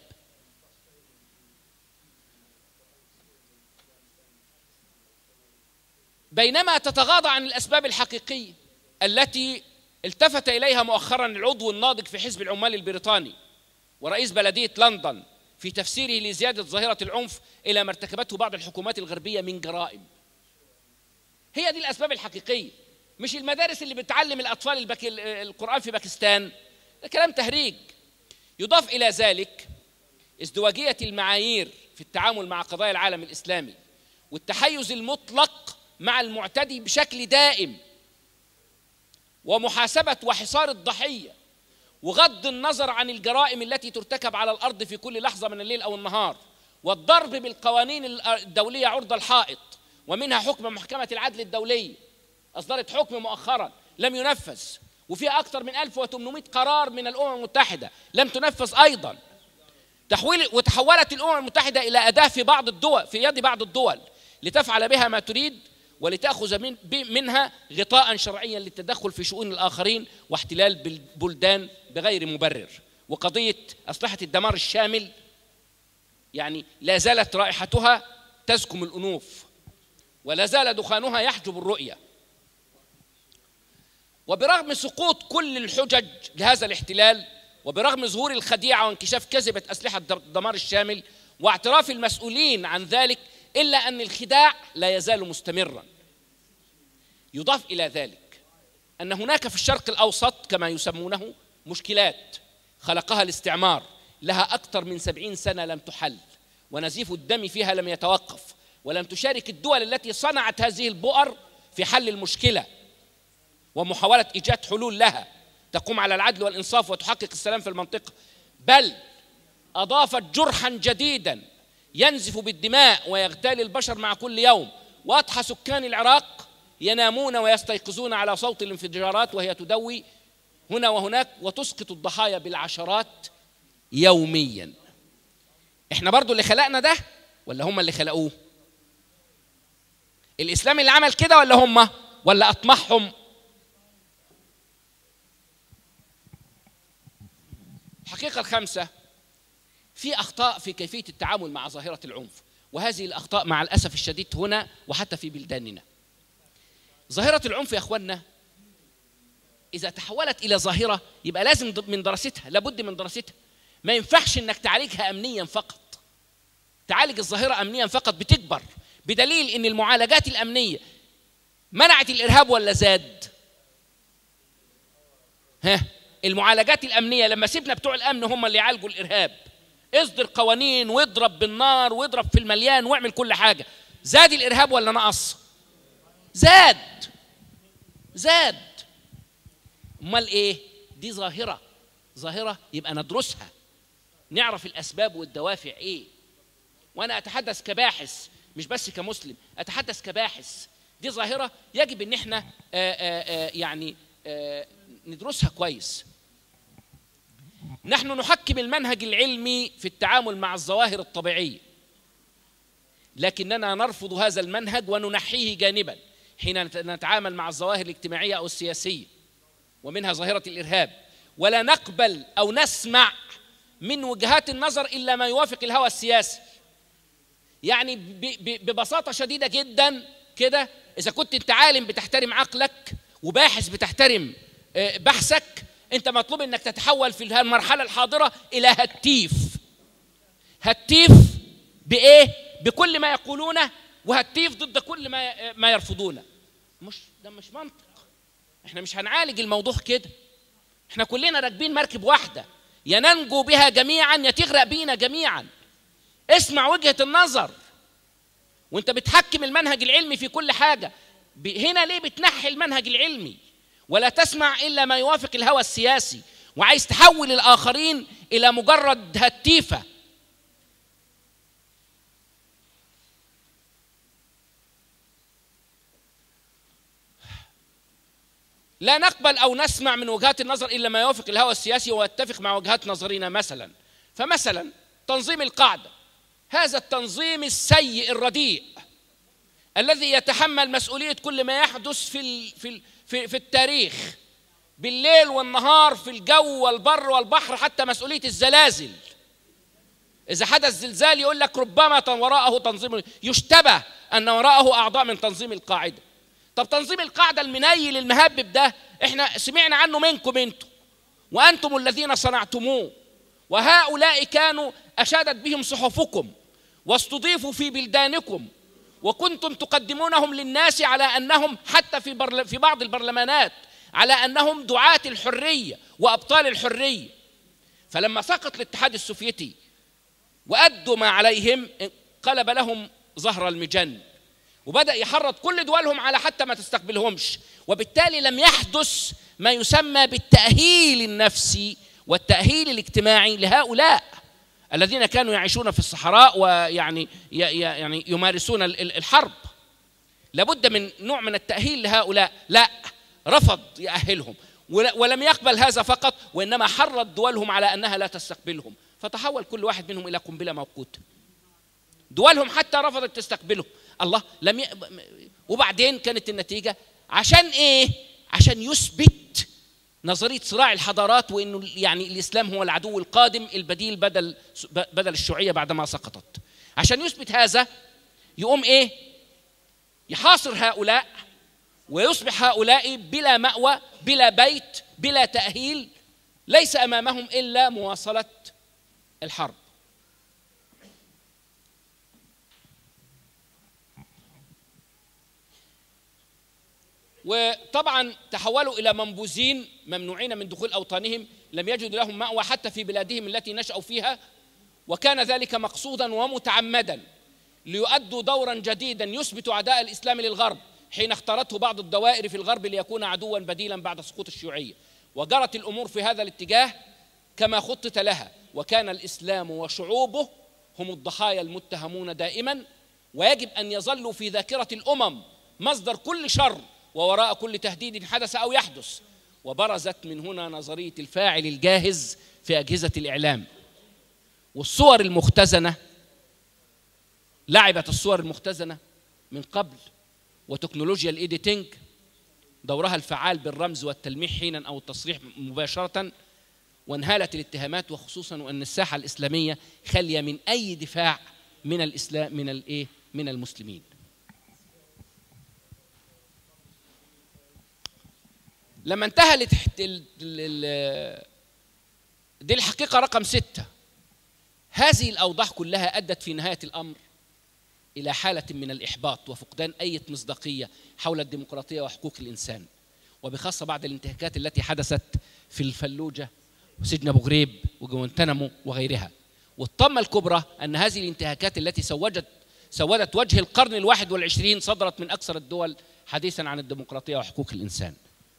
[SPEAKER 2] بينما تتغاضى عن الأسباب الحقيقية التي التفت إليها مؤخرا العضو الناضج في حزب العمال البريطاني ورئيس بلدية لندن في تفسيره لزيادة ظاهرة العنف إلى ما ارتكبته بعض الحكومات الغربية من جرائم. هي دي الأسباب الحقيقية، مش المدارس اللي بتعلم الأطفال البك... القرآن في باكستان، ده كلام تهريج. يضاف إلى ذلك ازدواجية المعايير في التعامل مع قضايا العالم الإسلامي والتحيز المطلق مع المعتدي بشكل دائم، ومحاسبة وحصار الضحية، وغض النظر عن الجرائم التي ترتكب على الأرض في كل لحظة من الليل أو النهار، والضرب بالقوانين الدولية عرض الحائط، ومنها حكم محكمة العدل الدولية أصدرت حكم مؤخرا لم ينفذ، وفيها أكثر من ألف وثمانمائة قرار من الأمم المتحدة لم تنفذ أيضا. تحويل وتحولت الأمم المتحدة إلى أداة في بعض الدول في يد بعض الدول لتفعل بها ما تريد ولتأخذ من منها غطاء شرعيا للتدخل في شؤون الآخرين واحتلال البلدان بغير مبرر. وقضية أسلحة الدمار الشامل يعني لا زالت رائحتها تزكم الأنوف، ولا زال دخانها يحجب الرؤية. وبرغم سقوط كل الحجج لهذا الاحتلال، وبرغم ظهور الخديعة وانكشاف كذبة أسلحة الدمار الشامل واعتراف المسؤولين عن ذلك، إلا أن الخداع لا يزال مستمرا. يضاف إلى ذلك أن هناك في الشرق الأوسط كما يسمونه مشكلات خلقها الاستعمار لها أكثر من سبعين سنة لم تحل، ونزيف الدم فيها لم يتوقف، ولم تشارك الدول التي صنعت هذه البؤر في حل المشكلة ومحاولة إيجاد حلول لها تقوم على العدل والإنصاف وتحقق السلام في المنطقة، بل أضافت جرحا جديدا ينزف بالدماء ويغتال البشر مع كل يوم. وأضحى سكان العراق ينامون ويستيقظون على صوت الانفجارات وهي تدوي هنا وهناك وتسقط الضحايا بالعشرات يوميا. احنا برضو اللي خلقنا ده ولا هم اللي خلقوه؟ الإسلام اللي عمل كده ولا هم ولا أطمعهم؟ الحقيقة الخامسة، في أخطاء في كيفية التعامل مع ظاهرة العنف، وهذه الأخطاء مع الأسف الشديد هنا وحتى في بلداننا. ظاهرة العنف يا أخوانا إذا تحولت إلى ظاهرة يبقى لازم من دراستها، لابد من دراستها. ما ينفعش إنك تعالجها أمنيا فقط، تعالج الظاهرة أمنيا فقط بتكبر، بدليل إن المعالجات الأمنية منعت الإرهاب ولا زاد؟ ها، المعالجات الأمنية لما سيبنا بتوع الأمن هم اللي يعالجوا الإرهاب، اصدر قوانين واضرب بالنار واضرب في المليان واعمل كل حاجة، زاد الإرهاب ولا نقص؟ زاد زاد. امال ايه؟ دي ظاهرة ظاهرة يبقى ندرسها، نعرف الأسباب والدوافع ايه. وأنا أتحدث كباحث مش بس كمسلم، أتحدث كباحث. دي ظاهرة يجب إن احنا آآ آآ يعني آآ ندرسها كويس. نحن نحكم المنهج العلمي في التعامل مع الظواهر الطبيعية، لكننا نرفض هذا المنهج وننحيه جانبا حين نتعامل مع الظواهر الاجتماعية أو السياسية، ومنها ظاهرة الإرهاب، ولا نقبل أو نسمع من وجهات النظر إلا ما يوافق الهوى السياسي. يعني ببساطة شديدة جدا كده، إذا كنت أنت عالم بتحترم عقلك وباحث بتحترم بحثك، أنت مطلوب أنك تتحول في المرحلة الحاضرة إلى هتيف. هتيف بإيه؟ بكل ما يقولونه، وهتيف ضد كل ما ما يرفضونه. مش ده مش منطق، احنا مش هنعالج الموضوع كده، احنا كلنا راكبين مركب واحده، يا ننجو بها جميعا يا تغرق بينا جميعا. اسمع وجهه النظر، وانت بتحكم المنهج العلمي في كل حاجه. هنا ليه بتنحي المنهج العلمي ولا تسمع الا ما يوافق الهوى السياسي، وعايز تحول الاخرين الى مجرد هتيفه؟ لا نقبل أو نسمع من وجهات النظر إلا ما يوافق الهوى السياسي ويتفق مع وجهات نظرنا. مثلا فمثلا تنظيم القاعدة، هذا التنظيم السيء الرديء الذي يتحمل مسؤولية كل ما يحدث في في في, في التاريخ بالليل والنهار، في الجو والبر والبحر، حتى مسؤولية الزلازل. إذا حدث زلزال يقول لك ربما وراءه تنظيم، يشتبه أن وراءه أعضاء من تنظيم القاعدة. طب تنظيم القاعدة المنيل المهبب ده احنا سمعنا عنه منكم انتم، وأنتم الذين صنعتموه، وهؤلاء كانوا أشادت بهم صحفكم واستضيفوا في بلدانكم، وكنتم تقدمونهم للناس على أنهم حتى في, في بعض البرلمانات على أنهم دعاة الحرية وأبطال الحرية. فلما سقط الاتحاد السوفيتي وأدوا ما عليهم قلب لهم ظهر المجن، وبدأ يحرض كل دولهم على حتى ما تستقبلهمش، وبالتالي لم يحدث ما يسمى بالتأهيل النفسي والتأهيل الاجتماعي لهؤلاء الذين كانوا يعيشون في الصحراء ويعني يعني يمارسون الحرب. لابد من نوع من التأهيل لهؤلاء. لا، رفض يأهلهم، ولم يقبل هذا فقط، وإنما حرض دولهم على أنها لا تستقبلهم، فتحول كل واحد منهم إلى قنبلة موقوتة. دولهم حتى رفضت تستقبله. الله لم ي... وبعدين كانت النتيجة عشان إيه؟ عشان يثبت نظرية صراع الحضارات، وإنه يعني الإسلام هو العدو القادم البديل بدل بدل الشيوعية بعدما سقطت. عشان يثبت هذا يقوم إيه؟ يحاصر هؤلاء، ويصبح هؤلاء بلا مأوى، بلا بيت، بلا تأهيل، ليس أمامهم إلا مواصلة الحرب. وطبعا تحولوا إلى منبوذين ممنوعين من دخول أوطانهم، لم يجدوا لهم مأوى حتى في بلادهم التي نشأوا فيها، وكان ذلك مقصودا ومتعمدا ليؤدوا دورا جديدا يثبت عداء الإسلام للغرب، حين اختارته بعض الدوائر في الغرب ليكون عدوا بديلا بعد سقوط الشيوعية. وجرت الأمور في هذا الاتجاه كما خطط لها، وكان الإسلام وشعوبه هم الضحايا المتهمون دائما، ويجب أن يظلوا في ذاكرة الأمم مصدر كل شر ووراء كل تهديد حدث أو يحدث. وبرزت من هنا نظرية الفاعل الجاهز في أجهزة الإعلام، والصور المختزنة، لعبت الصور المختزنة من قبل، وتكنولوجيا الإيديتينج دورها الفعال بالرمز والتلميح حينا أو التصريح مباشرة، وانهالت الاتهامات، وخصوصا وأن الساحة الإسلامية خالية من أي دفاع من الإسلام من الإيه من المسلمين. لما انتهت دي الحقيقة رقم ستة، هذه الأوضاع كلها أدت في نهاية الأمر إلى حالة من الإحباط وفقدان أي مصداقية حول الديمقراطية وحقوق الإنسان، وبخاصة بعد الانتهاكات التي حدثت في الفلوجة وسجن أبو غريب وجوانتنامو وغيرها. والطامة الكبرى أن هذه الانتهاكات التي سوجت سودت وجه القرن الواحد والعشرين صدرت من أكثر الدول حديثا عن الديمقراطية وحقوق الإنسان.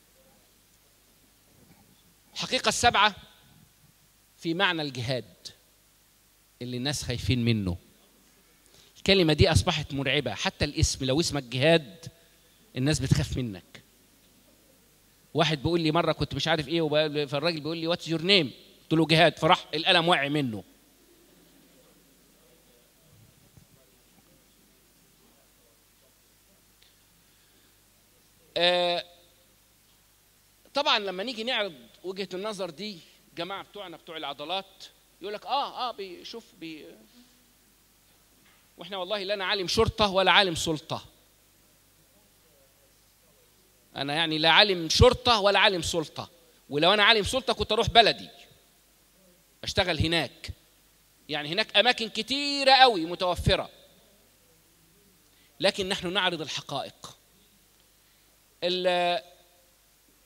[SPEAKER 2] الحقيقة السبعة في معنى الجهاد اللي الناس خايفين منه. الكلمة دي أصبحت مرعبة، حتى الاسم، لو اسمك جهاد الناس بتخاف منك. واحد بيقول لي مرة كنت مش عارف إيه، فالراجل بيقول لي واتس يور نيم، قلت له جهاد، فراح القلم وقع منه. آه طبعا لما نيجي نعرض وجهة النظر دي، جماعة بتوعنا بتوع العضلات يقول لك اه اه بيشوف بي واحنا والله لا انا عالم شرطة ولا عالم سلطة. انا يعني لا عالم شرطة ولا عالم سلطة، ولو انا عالم سلطة كنت اروح بلدي اشتغل هناك. يعني هناك اماكن كتيرة قوي متوفرة، لكن نحن نعرض الحقائق.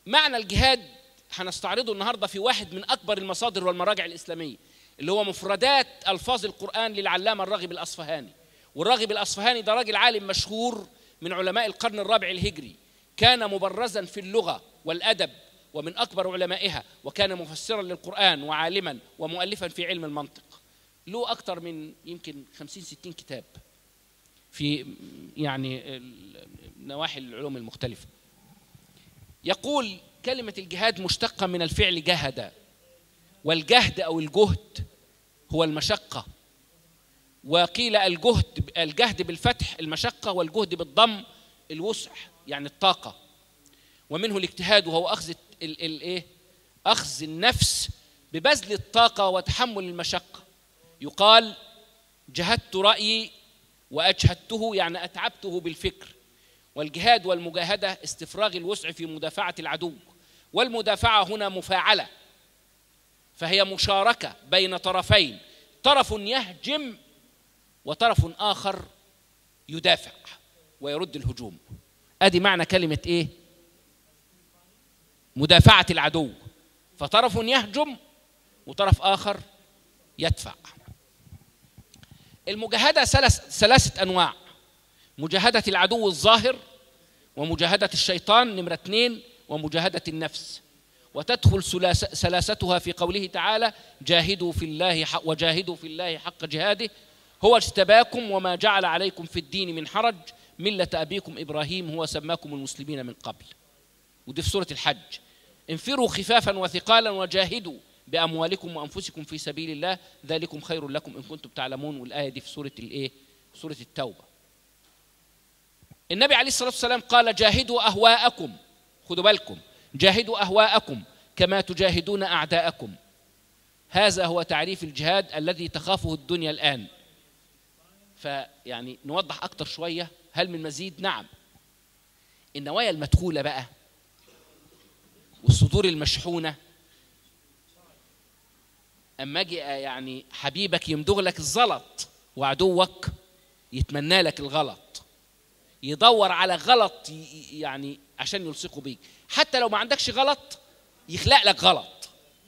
[SPEAKER 2] معنى الجهاد هنستعرضه النهارده في واحد من اكبر المصادر والمراجع الاسلاميه، اللي هو مفردات الفاظ القران للعلامه الراغب الاصفهاني. والراغب الاصفهاني ده راجل عالم مشهور من علماء القرن الرابع الهجري، كان مبرزا في اللغه والادب ومن اكبر علمائها، وكان مفسرا للقران وعالما ومؤلفا في علم المنطق. له اكثر من يمكن خمسين ستين كتاب في يعني نواحي العلوم المختلفه. يقول كلمة الجهاد مشتقة من الفعل جهد، والجهد أو الجهد هو المشقة، وقيل الجهد الجهد بالفتح المشقة، والجهد بالضم الوسع يعني الطاقة. ومنه الاجتهاد وهو أخذ الايه؟ أخذ النفس ببذل الطاقة وتحمل المشقة. يقال جهدت رأيي وأجهدته يعني أتعبته بالفكر. والجهاد والمجاهدة استفراغ الوسع في مدافعة العدو، والمدافعة هنا مفاعلة، فهي مشاركة بين طرفين، طرف يهجم وطرف آخر يدافع ويرد الهجوم. أدي معنى كلمة إيه؟ مدافعة العدو، فطرف يهجم وطرف آخر يدفع. المجاهدة ثلاثة أنواع: مجاهدة العدو الظاهر، ومجاهدة الشيطان نمرة اثنين، ومجاهدة النفس. وتدخل ثلاثتها في قوله تعالى: جاهدوا في الله حق وجاهدوا في الله حق جهاده هو اجتباكم وما جعل عليكم في الدين من حرج ملة أبيكم إبراهيم هو سماكم المسلمين من قبل. ودي في سورة الحج: انفروا خفافا وثقالا وجاهدوا بأموالكم وأنفسكم في سبيل الله ذلكم خير لكم إن كنتم تعلمون. والآية دي في سورة الإيه؟ سورة التوبة. النبي عليه الصلاة والسلام قال: جاهدوا أهواءكم، خدوا بالكم، جاهدوا أهواءكم كما تجاهدون أعداءكم. هذا هو تعريف الجهاد الذي تخافه الدنيا الآن. فيعني نوضح أكتر شوية. هل من مزيد؟ نعم. النوايا المدخولة بقى والصدور المشحونة، أما أجي يعني حبيبك يمدغ لك الزلط وعدوك يتمنى لك الغلط، يدور على غلط يعني عشان يلصقوا بيك، حتى لو ما عندكش غلط يخلق لك غلط.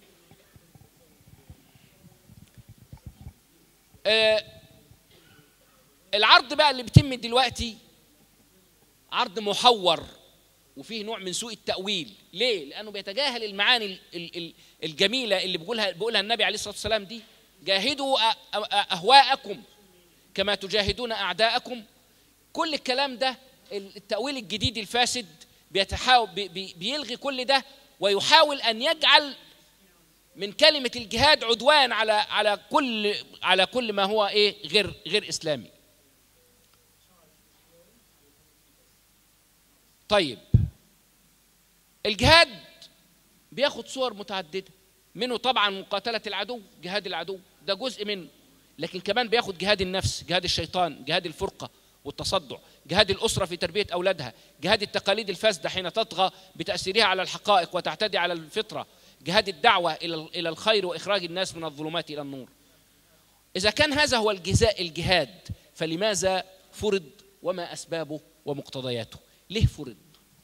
[SPEAKER 2] آه العرض بقى اللي بيتم دلوقتي عرض محور وفيه نوع من سوء التأويل. ليه؟ لأنه بيتجاهل المعاني الجميلة اللي بيقولها بيقولها النبي عليه الصلاة والسلام دي: جاهدوا أهواءكم كما تجاهدون أعداءكم. كل الكلام ده التأويل الجديد الفاسد بيتحاول بي بيلغي كل ده، ويحاول أن يجعل من كلمة الجهاد عدوان على على كل على كل ما هو إيه غير غير إسلامي. طيب، الجهاد بياخد صور متعددة، منه طبعا مقاتلة العدو، جهاد العدو ده جزء منه، لكن كمان بياخد جهاد النفس، جهاد الشيطان، جهاد الفرقة والتصدع، جهاد الأسرة في تربية أولادها، جهاد التقاليد الفاسدة حين تطغى بتأثيرها على الحقائق وتعتدي على الفطرة، جهاد الدعوة إلى الخير وإخراج الناس من الظلمات إلى النور. إذا كان هذا هو الجزاء الجهاد، فلماذا فرض وما أسبابه ومقتضياته؟ ليه فرض؟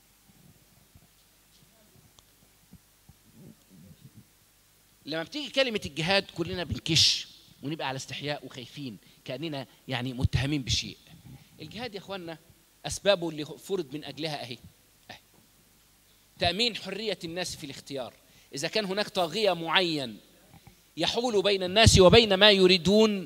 [SPEAKER 2] لما بتيجي كلمة الجهاد كلنا بنكش ونبقى على استحياء وخايفين كأننا يعني متهمين بشيء. الجهاد يا اخوانا أسبابه اللي فرض من أجلها أهي. أهي تأمين حرية الناس في الاختيار. إذا كان هناك طاغية معين يحول بين الناس وبين ما يريدون،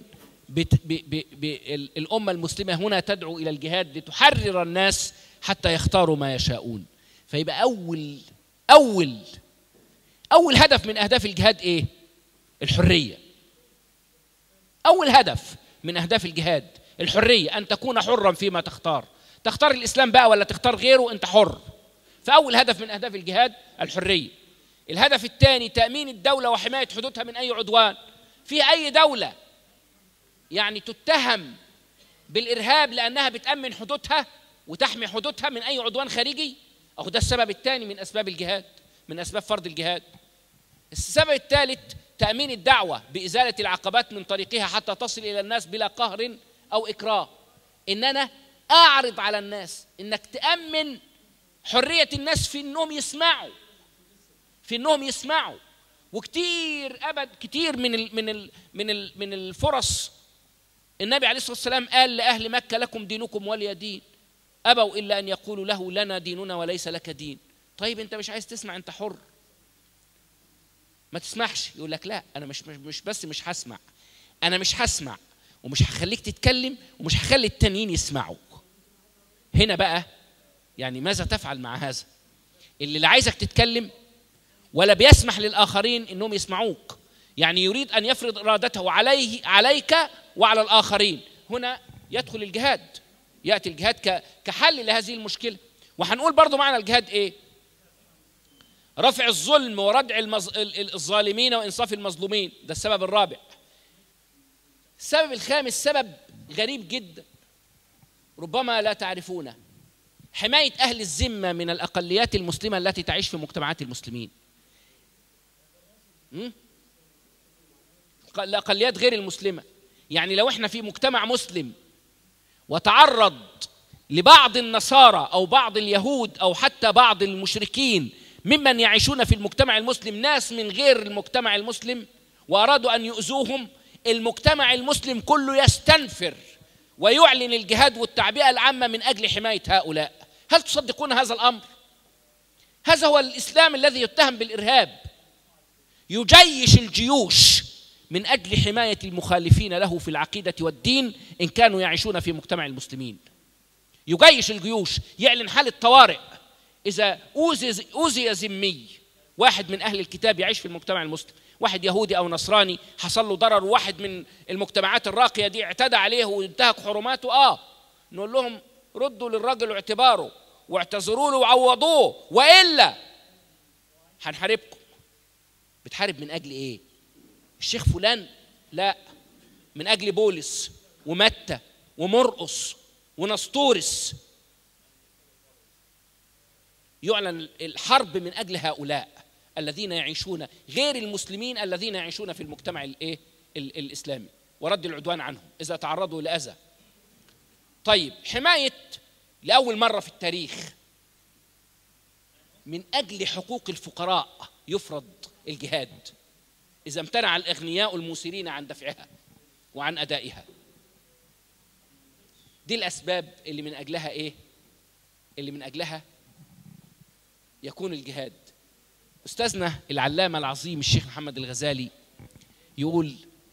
[SPEAKER 2] الأمة المسلمة هنا تدعو إلى الجهاد لتحرر الناس حتى يختاروا ما يشاءون. فيبقى أول أول أول هدف من أهداف الجهاد إيه؟ الحرية. أول هدف من أهداف الجهاد الحرية، أن تكون حرا فيما تختار. تختار الإسلام بقى ولا تختار غيره، أنت حر. فأول هدف من أهداف الجهاد الحرية. الهدف الثاني تأمين الدولة وحماية حدودها من أي عدوان. في أي دولة يعني تتهم بالإرهاب لأنها بتأمن حدودها وتحمي حدودها من أي عدوان خارجي، أو ده السبب الثاني من أسباب الجهاد، من أسباب فرض الجهاد. السبب الثالث تأمين الدعوة بإزالة العقبات من طريقها حتى تصل إلى الناس بلا قهر أو إكراه. إن أنا أعرض على الناس إنك تأمن حرية الناس في إنهم يسمعوا في انهم يسمعوا. وكتير ابد كتير من ال من ال من ال من الفرص النبي عليه الصلاه والسلام قال لاهل مكه لكم دينكم ولي دين، ابوا الا ان يقولوا له لنا ديننا وليس لك دين. طيب انت مش عايز تسمع، انت حر، ما تسمحش. يقول لك لا انا مش مش بس مش هسمع، انا مش هسمع ومش هخليك تتكلم ومش هخلي التانيين يسمعوا. هنا بقى يعني ماذا تفعل مع هذا اللي لا عايزك تتكلم ولا بيسمح للآخرين إنهم يسمعوك؟ يعني يريد أن يفرض إرادته عليه عليك وعلى الآخرين. هنا يدخل الجهاد، يأتي الجهاد كحل لهذه المشكلة. وهنقول برضو معنى الجهاد إيه؟ رفع الظلم وردع المز... الظالمين وإنصاف المظلومين، ده السبب الرابع. السبب الخامس سبب غريب جدا ربما لا تعرفونه، حماية أهل الذمة من الأقليات المسلمة التي تعيش في مجتمعات المسلمين. الأقليات غير المسلمة، يعني لو احنا في مجتمع مسلم وتعرض لبعض النصارى أو بعض اليهود أو حتى بعض المشركين ممن يعيشون في المجتمع المسلم ناس من غير المجتمع المسلم وأرادوا أن يؤذوهم، المجتمع المسلم كله يستنفر ويعلن الجهاد والتعبئة العامة من أجل حماية هؤلاء. هل تصدقون هذا الأمر؟ هذا هو الإسلام الذي يتهم بالإرهاب، يجيش الجيوش من أجل حماية المخالفين له في العقيدة والدين إن كانوا يعيشون في مجتمع المسلمين. يجيش الجيوش، يعلن حالة طوارئ إذا أوذي أوذي ذمي، واحد من أهل الكتاب يعيش في المجتمع المسلم، واحد يهودي أو نصراني حصل له ضرر، واحد من المجتمعات الراقية دي اعتدى عليه وانتهك حرماته، آه نقول لهم ردوا للراجل اعتباره واعتذروا له وعوضوه، وإلا هنحاربكم. بتحارب من أجل إيه؟ الشيخ فلان؟ لا، من أجل بولس ومتى ومرقس ونسطورس. يعلن الحرب من أجل هؤلاء الذين يعيشون غير المسلمين الذين يعيشون في المجتمع الايه الاسلامي، ورد العدوان عنهم اذا تعرضوا لاذى. طيب حمايه لاول مره في التاريخ من اجل حقوق الفقراء يفرض الجهاد اذا امتنع الاغنياء الموسرين عن دفعها وعن ادائها. دي الاسباب اللي من اجلها ايه اللي من اجلها يكون الجهاد. أستاذنا العلامة العظيم الشيخ محمد الغزالي يقول: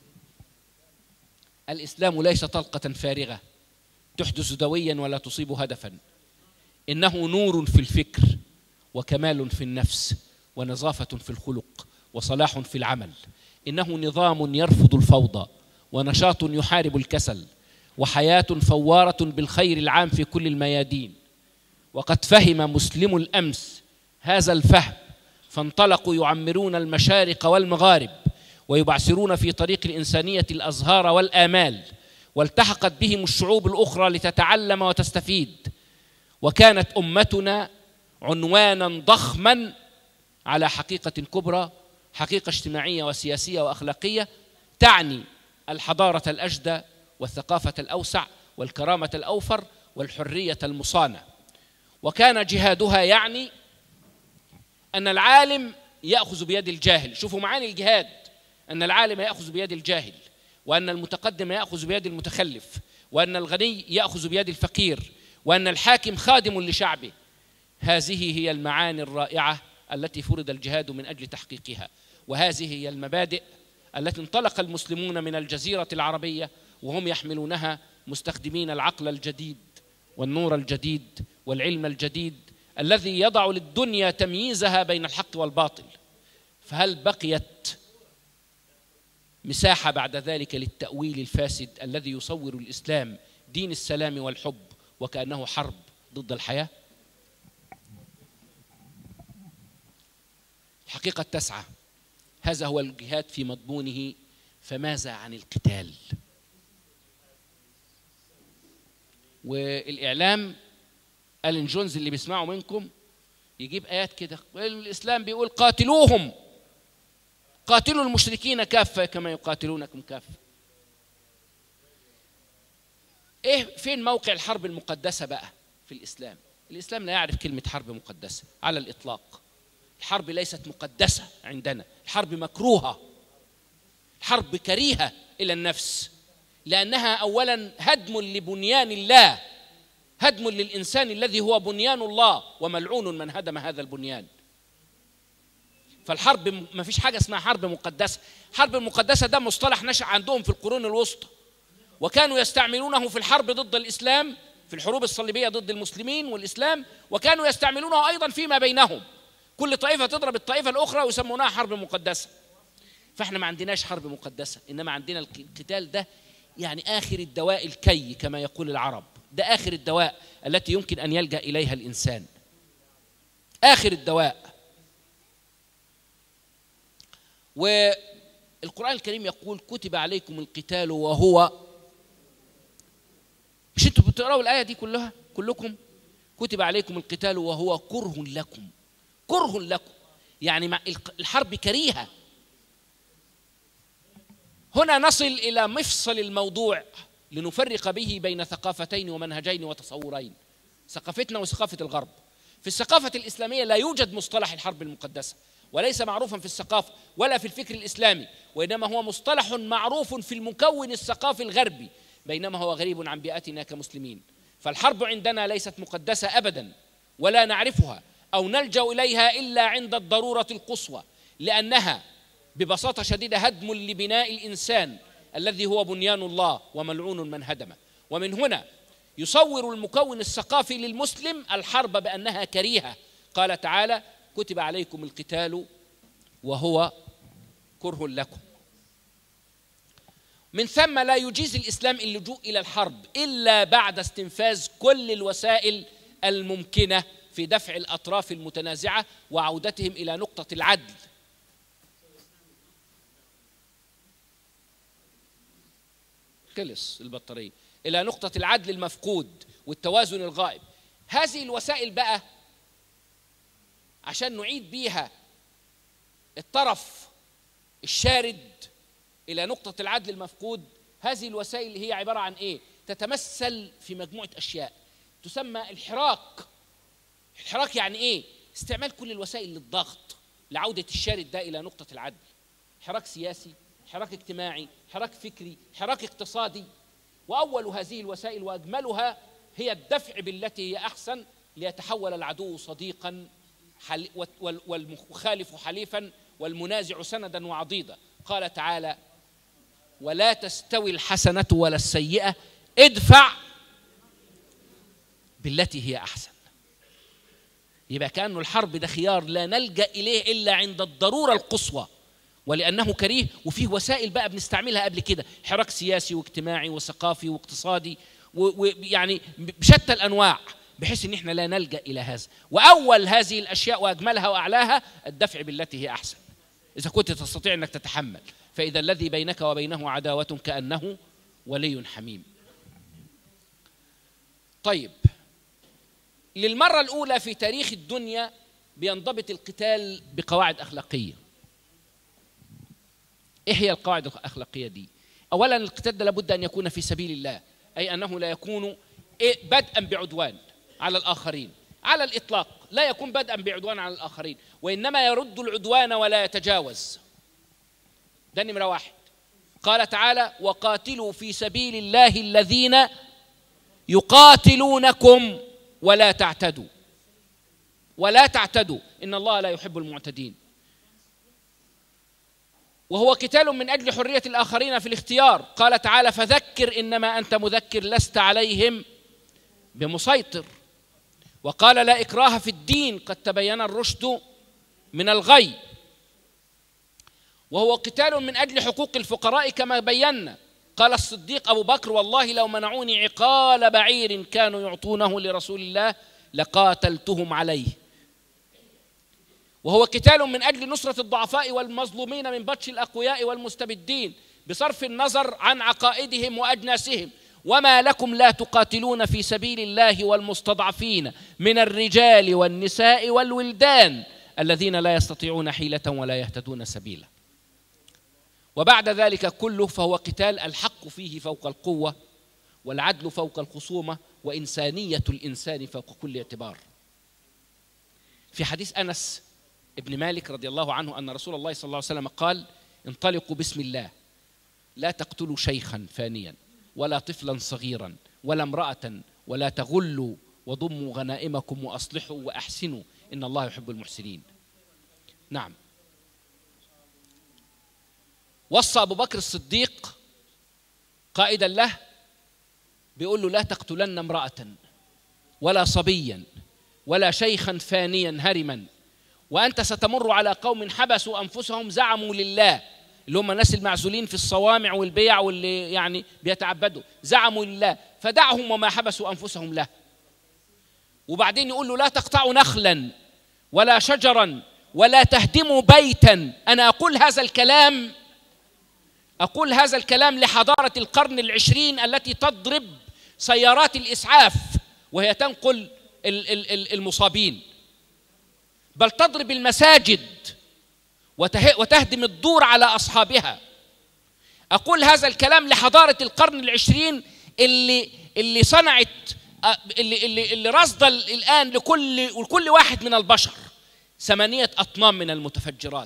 [SPEAKER 2] الإسلام ليس طلقة فارغة تحدث دويا ولا تصيب هدفا، إنه نور في الفكر وكمال في النفس ونظافة في الخلق وصلاح في العمل، إنه نظام يرفض الفوضى ونشاط يحارب الكسل وحياة فوارة بالخير العام في كل الميادين. وقد فهم مسلم الأمس هذا الفهم فانطلقوا يعمرون المشارق والمغارب ويبعثرون في طريق الإنسانية الأزهار والآمال، والتحقت بهم الشعوب الأخرى لتتعلم وتستفيد. وكانت أمتنا عنوانا ضخما على حقيقة كبرى، حقيقة اجتماعية وسياسية وأخلاقية تعني الحضارة الأجدى والثقافة الأوسع والكرامة الأوفر والحرية المصانة. وكان جهادها يعني أن العالم يأخذ بيد الجاهل. شوفوا معاني الجهاد: أن العالم يأخذ بيد الجاهل، وأن المتقدم يأخذ بيد المتخلف، وأن الغني يأخذ بيد الفقير، وأن الحاكم خادم لشعبه. هذه هي المعاني الرائعة التي فرض الجهاد من أجل تحقيقها، وهذه هي المبادئ التي انطلق المسلمون من الجزيرة العربية وهم يحملونها مستخدمين العقل الجديد والنور الجديد والعلم الجديد الذي يضع للدنيا تمييزها بين الحق والباطل. فهل بقيت مساحة بعد ذلك للتأويل الفاسد الذي يصور الإسلام دين السلام والحب وكأنه حرب ضد الحياة؟ الحقيقة التاسعة: هذا هو الجهاد في مضمونه. فماذا عن القتال؟ والإعلام ألين جونز اللي بيسمعوا منكم يجيب آيات كده، الإسلام بيقول قاتلوهم، قاتلوا المشركين كافة كما يقاتلونكم كافة. إيه فين موقع الحرب المقدسة بقى في الإسلام؟ الإسلام لا يعرف كلمة حرب مقدسة على الإطلاق. الحرب ليست مقدسة عندنا، الحرب مكروهة، الحرب كريهة إلى النفس، لأنها أولا هدم لبنيان الله، هدم للإنسان الذي هو بنيان الله، وملعون من هدم هذا البنيان. فالحرب ما فيش حاجة اسمها حرب مقدسة. حرب مقدسة ده مصطلح نشأ عندهم في القرون الوسطى، وكانوا يستعملونه في الحرب ضد الإسلام، في الحروب الصليبية ضد المسلمين والإسلام، وكانوا يستعملونه أيضا فيما بينهم، كل طائفة تضرب الطائفة الأخرى ويسمونها حرب مقدسة. فإحنا ما عندناش حرب مقدسة، إنما عندنا القتال ده يعني آخر الدواء الكي كما يقول العرب، ده آخر الدواء التي يمكن أن يلجأ إليها الإنسان، آخر الدواء. والقرآن الكريم يقول كتب عليكم القتال وهو، مش انتوا بتقرأوا الآية دي كلها كلكم؟ كتب عليكم القتال وهو كره لكم، كره لكم يعني الحرب كريهة. هنا نصل إلى مفصل الموضوع لنفرق به بين ثقافتين ومنهجين وتصورين، ثقافتنا وثقافة الغرب. في الثقافة الإسلامية لا يوجد مصطلح الحرب المقدسة، وليس معروفا في الثقافة ولا في الفكر الإسلامي، وإنما هو مصطلح معروف في المكون الثقافي الغربي، بينما هو غريب عن بيئتنا كمسلمين. فالحرب عندنا ليست مقدسة أبدا، ولا نعرفها أو نلجأ إليها إلا عند الضرورة القصوى، لأنها ببساطة شديدة هدم لبناء الإنسان الذي هو بنيان الله، وملعون من هدمه. ومن هنا يصور المكون الثقافي للمسلم الحرب بأنها كريهة. قال تعالى كتب عليكم القتال وهو كره لكم. من ثم لا يجيز الإسلام اللجوء إلى الحرب إلا بعد استنفاذ كل الوسائل الممكنة في دفع الأطراف المتنازعة وعودتهم إلى نقطة العدل. خلص البطارية، إلى نقطة العدل المفقود والتوازن الغائب. هذه الوسائل بقى عشان نعيد بيها الطرف الشارد إلى نقطة العدل المفقود، هذه الوسائل هي عبارة عن إيه؟ تتمثل في مجموعة أشياء تسمى الحراك. الحراك يعني إيه؟ استعمال كل الوسائل للضغط لعودة الشارد ده إلى نقطة العدل. حراك سياسي، حراك اجتماعي، حراك فكري، حراك اقتصادي. وأول هذه الوسائل وأجملها هي الدفع بالتي هي أحسن ليتحول العدو صديقا والمخالف حليفا والمنازع سندا وعضيدا. قال تعالى ولا تستوي الحسنة ولا السيئة ادفع بالتي هي أحسن. يبقى كأنه الحرب ده خيار لا نلجأ إليه إلا عند الضرورة القصوى، ولأنه كريه. وفيه وسائل بقى بنستعملها قبل كده، حراك سياسي واجتماعي وثقافي واقتصادي ويعني بشتى الأنواع، بحيث ان احنا لا نلجأ الى هذا. واول هذه الاشياء واجملها واعلاها الدفع بالتي هي احسن، اذا كنت تستطيع انك تتحمل، فاذا الذي بينك وبينه عداوة كأنه ولي حميم. طيب، للمرة الاولى في تاريخ الدنيا بينضبط القتال بقواعد اخلاقية. ايه هي القواعد الاخلاقية دي؟ اولا القتال ده لابد ان يكون في سبيل الله، اي انه لا يكون بدءا بعدوان على الآخرين على الإطلاق، لا يكون بدءا بعدوان على الآخرين، وإنما يرد العدوان ولا يتجاوز. ده نمرة واحد. قال تعالى وقاتلوا في سبيل الله الذين يقاتلونكم ولا تعتدوا، ولا تعتدوا إن الله لا يحب المعتدين. وهو قتال من أجل حرية الآخرين في الاختيار. قال تعالى فذكر إنما أنت مذكر لست عليهم بمسيطر. وقال لا إكراه في الدين قد تبين الرشد من الغي. وهو قتال من أجل حقوق الفقراء كما بينا. قال الصديق أبو بكر والله لو منعوني عقال بعير كانوا يعطونه لرسول الله لقاتلتهم عليه. وهو قتال من أجل نصرة الضعفاء والمظلومين من بطش الأقوياء والمستبدين بصرف النظر عن عقائدهم وأجناسهم. وما لكم لا تقاتلون في سبيل الله والمستضعفين من الرجال والنساء والولدان الذين لا يستطيعون حيلة ولا يهتدون سبيلا. وبعد ذلك كله فهو قتال الحق فيه فوق القوة، والعدل فوق الخصومة، وإنسانية الإنسان فوق كل اعتبار. في حديث أنس ابن مالك رضي الله عنه أن رسول الله صلى الله عليه وسلم قال: انطلقوا بسم الله، لا تقتلوا شيخا فانيا ولا طفلا صغيرا ولا امرأة ولا تغلوا وضموا غنائمكم وأصلحوا وأحسنوا إن الله يحب المحسنين. نعم. وصى أبو بكر الصديق قائدا له بيقول له: لا تقتلن امرأة ولا صبيا ولا شيخا فانيا هرما، وأنت ستمر على قوم حبسوا أنفسهم زعموا لله، اللي هم الناس المعزولين في الصوامع والبيع واللي يعني بيتعبدوا، زعموا لله فدعهم وما حبسوا أنفسهم له. وبعدين يقول له: لا تقطعوا نخلا ولا شجرا ولا تهدموا بيتا. أنا أقول هذا الكلام أقول هذا الكلام لحضارة القرن العشرين التي تضرب سيارات الإسعاف وهي تنقل المصابين، بل تضرب المساجد وتهدم الدور على أصحابها. أقول هذا الكلام لحضارة القرن العشرين اللي اللي صنعت اللي اللي, اللي رصد الآن لكل لكل واحد من البشر ثمانية أطنان من المتفجرات.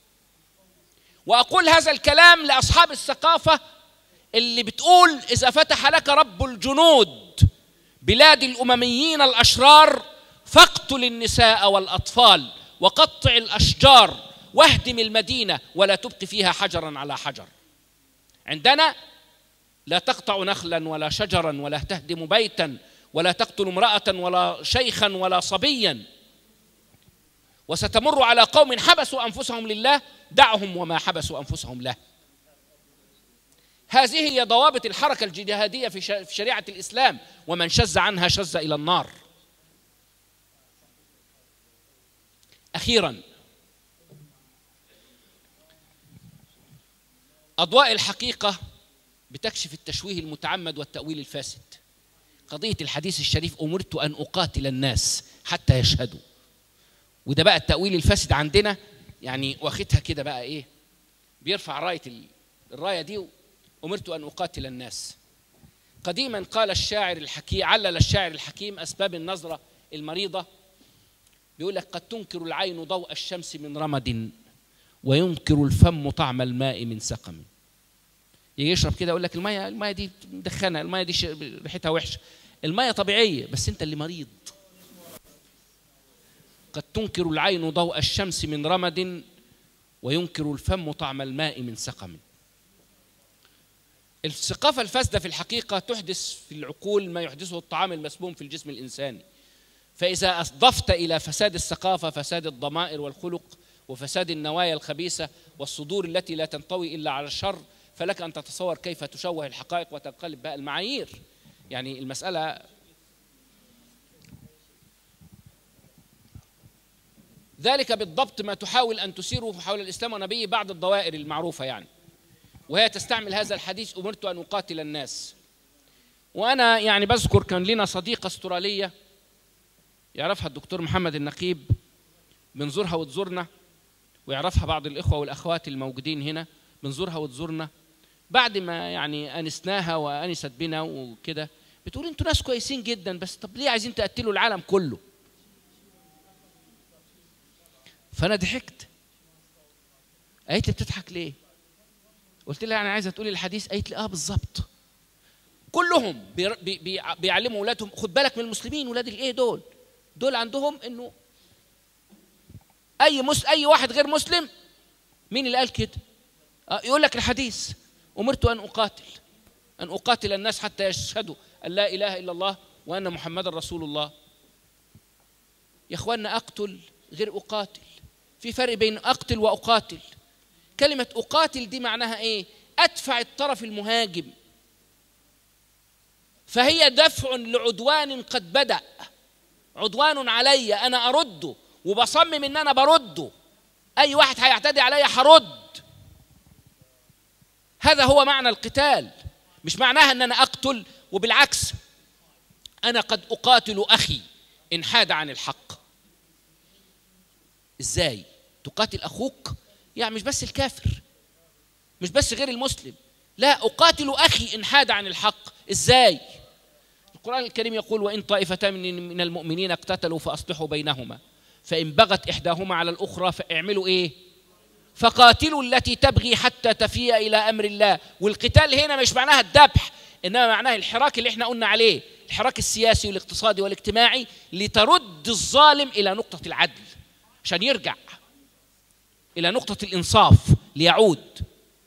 [SPEAKER 2] وأقول هذا الكلام لأصحاب الثقافة اللي بتقول: إذا فتح لك رب الجنود بلاد الأمميين الأشرار فاقتل النساء والأطفال وقطع الأشجار واهدم المدينة ولا تبقي فيها حجرا على حجر. عندنا لا تقطع نخلا ولا شجرا ولا تهدم بيتا ولا تقتل امرأة ولا شيخا ولا صبيا، وستمر على قوم حبسوا أنفسهم لله دعهم وما حبسوا أنفسهم له. هذه هي ضوابط الحركة الجهادية في شريعة الإسلام، ومن شذ عنها شذ إلى النار. أخيرا، أضواء الحقيقة بتكشف التشويه المتعمد والتأويل الفاسد. قضية الحديث الشريف: أمرت أن أقاتل الناس حتى يشهدوا، وده بقى التأويل الفاسد عندنا، يعني واخدها كده بقى إيه، بيرفع راية الراية دي: أمرت أن أقاتل الناس. قديما قال الشاعر الحكيم، علل الشاعر الحكيم أسباب النظرة المريضة، بيقول لك: قد تنكر العين ضوء الشمس من رمد وينكر الفم طعم الماء من سقم. يجي يشرب كده يقول لك: المية المية دي مدخنة، المية دي ريحتها وحشة. المية طبيعية بس أنت اللي مريض. قد تنكر العين ضوء الشمس من رمد وينكر الفم طعم الماء من سقم. الثقافة الفاسدة في الحقيقة تحدث في العقول ما يحدثه الطعام المسموم في الجسم الإنساني. فإذا أضفت إلى فساد الثقافة فساد الضمائر والخلق وفساد النوايا الخبيثة والصدور التي لا تنطوي إلا على الشر، فلك أن تتصور كيف تشوه الحقائق وتنقلب بها المعايير. يعني المسألة ذلك بالضبط ما تحاول أن تسيره حول الإسلام ونبيه بعض الضوائر المعروفة، يعني وهي تستعمل هذا الحديث: أمرت أن أقاتل الناس. وأنا يعني بذكر كان لنا صديقة استرالية يعرفها الدكتور محمد النقيب، بنزورها وتزورنا، ويعرفها بعض الإخوة والأخوات الموجودين هنا، بنزورها وتزورنا. بعد ما يعني أنسناها وأنست بنا وكده، بتقول: أنتوا ناس كويسين جدا، بس طب ليه عايزين تقتلوا العالم كله؟ فأنا ضحكت. قالت لي: بتضحك ليه؟ قلت لها: يعني عايزة تقولي الحديث؟ قالت لي: آه بالظبط. كلهم بي بي بيعلموا أولادهم: خد بالك من المسلمين، ولاد الإيه دول؟ دول عندهم إنه أي مس أي واحد غير مسلم. مين اللي قال كده؟ آه يقول لك الحديث: أمرت أن أقاتل أن أقاتل الناس حتى يشهدوا أن لا إله إلا الله وأن محمد رسول الله. يا إخواننا، أقتل غير أقاتل، في فرق بين أقتل وأقاتل. كلمة أقاتل دي معناها إيه؟ أدفع الطرف المهاجم، فهي دفع لعدوان قد بدأ، عدوان علي أنا أرده، وبصمم إن أنا برده. أي واحد هيعتدي علي هرد. هذا هو معنى القتال، مش معناها أن أنا أقتل. وبالعكس، أنا قد أقاتل أخي إن حاد عن الحق. إزاي تقاتل أخوك؟ يعني مش بس الكافر، مش بس غير المسلم، لا، أقاتل أخي إن حاد عن الحق. إزاي؟ القرآن الكريم يقول: وإن طائفتان من المؤمنين اقتتلوا فأصلحوا بينهما فإن بغت إحداهما على الأخرى فاعملوا إيه؟ فقاتلوا التي تبغي حتى تفيء إلى أمر الله. والقتال هنا مش معناها الذبح، إنما معناها الحراك اللي احنا قلنا عليه، الحراك السياسي والاقتصادي والاجتماعي، لترد الظالم إلى نقطة العدل عشان يرجع إلى نقطة الإنصاف ليعود.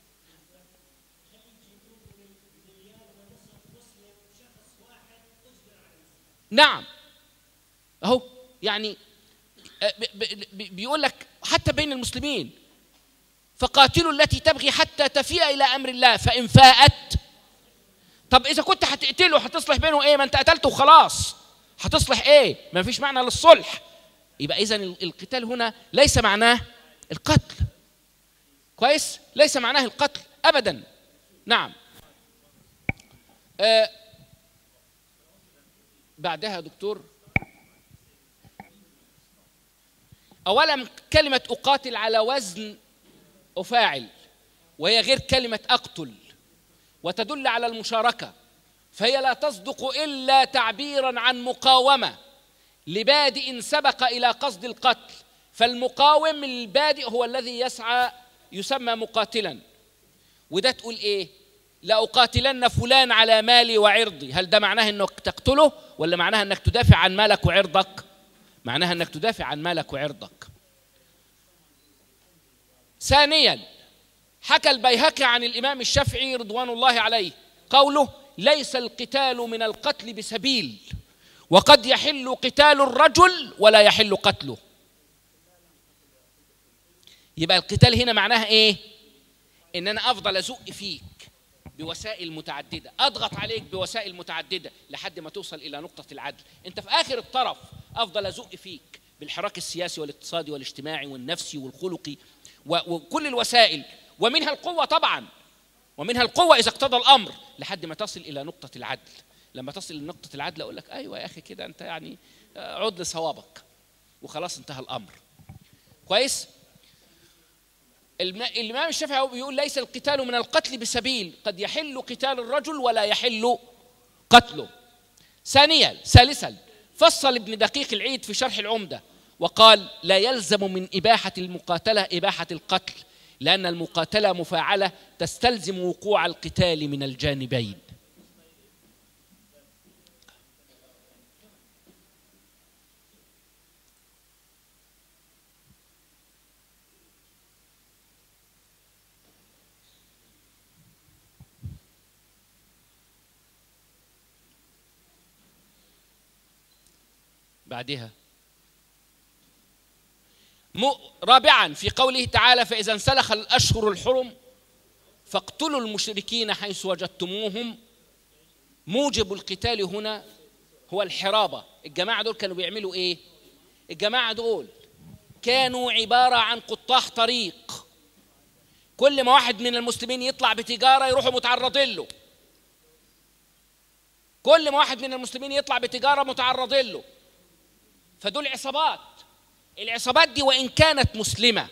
[SPEAKER 2] نعم أهو يعني بيقول لك حتى بين المسلمين فقاتلوا التي تبغي حتى تفيء إلى أمر الله فإن فاءت. طب إذا كنت هتقتله هتصلح بينه إيه؟ ما أنت قتلته وخلاص، هتصلح إيه؟ ما فيش معنى للصلح. يبقى إذن القتال هنا ليس معناه القتل، كويس؟ ليس معناه القتل أبدا. نعم. آه بعدها دكتور، أولا كلمة أقاتل على وزن أفاعل، وهي غير كلمة أقتل، وتدل على المشاركة، فهي لا تصدق إلا تعبيرا عن مقاومة لبادئ سبق إلى قصد القتل، فالمقاوم البادئ هو الذي يسعى يسمى مقاتلا. وده تقول إيه؟ لأقاتلن فلان على مالي وعرضي، هل ده معناه أنك تقتله ولا معناه أنك تدافع عن مالك وعرضك؟ معناها أنك تدافع عن مالك وعرضك. ثانيا حكى البيهقي عن الإمام الشافعي رضوان الله عليه قوله ليس القتال من القتل بسبيل، وقد يحل قتال الرجل ولا يحل قتله. يبقى القتال هنا معناها إيه؟ إن أنا أفضل أزق فيك بوسائل متعددة، أضغط عليك بوسائل متعددة لحد ما توصل إلى نقطة العدل. أنت في آخر الطرف أفضل أزق فيك بالحراك السياسي والاقتصادي والاجتماعي والنفسي والخلقي وكل الوسائل، ومنها القوة طبعا، ومنها القوة إذا اقتضى الأمر، لحد ما تصل إلى نقطة العدل. لما تصل إلى نقطة العدل أقول لك أيوة يا أخي كده أنت يعني عد لصوابك وخلاص انتهى الأمر. كويس؟ الإمام الشافعي بيقول ليس القتال من القتل بسبيل، قد يحل قتال الرجل ولا يحل قتله. ثانيا ثالثا فصل ابن دقيق العيد في شرح العمدة وقال لا يلزم من إباحة المقاتلة إباحة القتل، لأن المقاتلة مفاعلة تستلزم وقوع القتال من الجانبين. بعدها رابعا في قوله تعالى فإذا انسلخ الأشهر الحرم فاقتلوا المشركين حيث وجدتموهم، موجب القتال هنا هو الحرابة. الجماعة دول كانوا بيعملوا إيه؟ الجماعة دول كانوا عبارة عن قطاع طريق، كل ما واحد من المسلمين يطلع بتجارة يروحوا متعرضين له، كل ما واحد من المسلمين يطلع بتجارة متعرضين له. فدول عصابات. العصابات دي وإن كانت مسلمة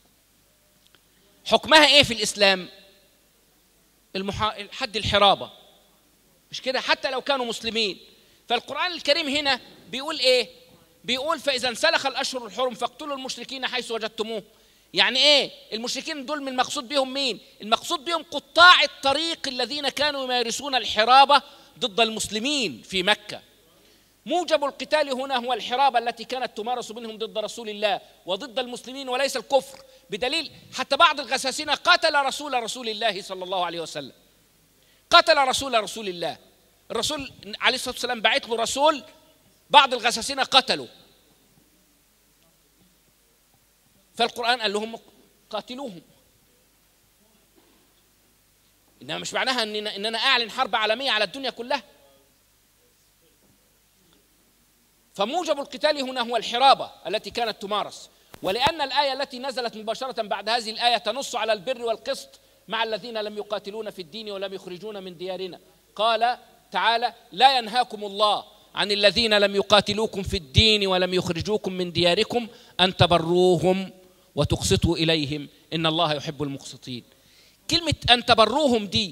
[SPEAKER 2] حكمها إيه في الإسلام؟ المحا... حد الحرابة، مش كده؟ حتى لو كانوا مسلمين. فالقرآن الكريم هنا بيقول إيه؟ بيقول فإذا انسلخ الأشهر الحرم فاقتلوا المشركين حيث وجدتموه. يعني إيه؟ المشركين دول من المقصود بهم مين؟ المقصود بهم قطاع الطريق الذين كانوا يمارسون الحرابة ضد المسلمين في مكة. موجب القتال هنا هو الحرابة التي كانت تمارس منهم ضد رسول الله وضد المسلمين وليس الكفر، بدليل حتى بعض الغساسنة قتل رسول رسول الله صلى الله عليه وسلم، قتل رسول رسول الله. الرسول عليه الصلاة والسلام بعت له رسول، بعض الغساسنة قتلوا، فالقرآن قال لهم قاتلوهم. إنما مش معناها إن إن أنا أعلن حرب عالمية على الدنيا كلها. فموجب القتال هنا هو الحرابة التي كانت تمارس. ولأن الآية التي نزلت مباشرة بعد هذه الآية تنص على البر والقسط مع الذين لم يقاتلون في الدين ولم يخرجون من ديارنا، قال تعالى لا ينهاكم الله عن الذين لم يقاتلوكم في الدين ولم يخرجوكم من دياركم أن تبروهم وتقسطوا إليهم إن الله يحب المقسطين. كلمة أن تبروهم دي،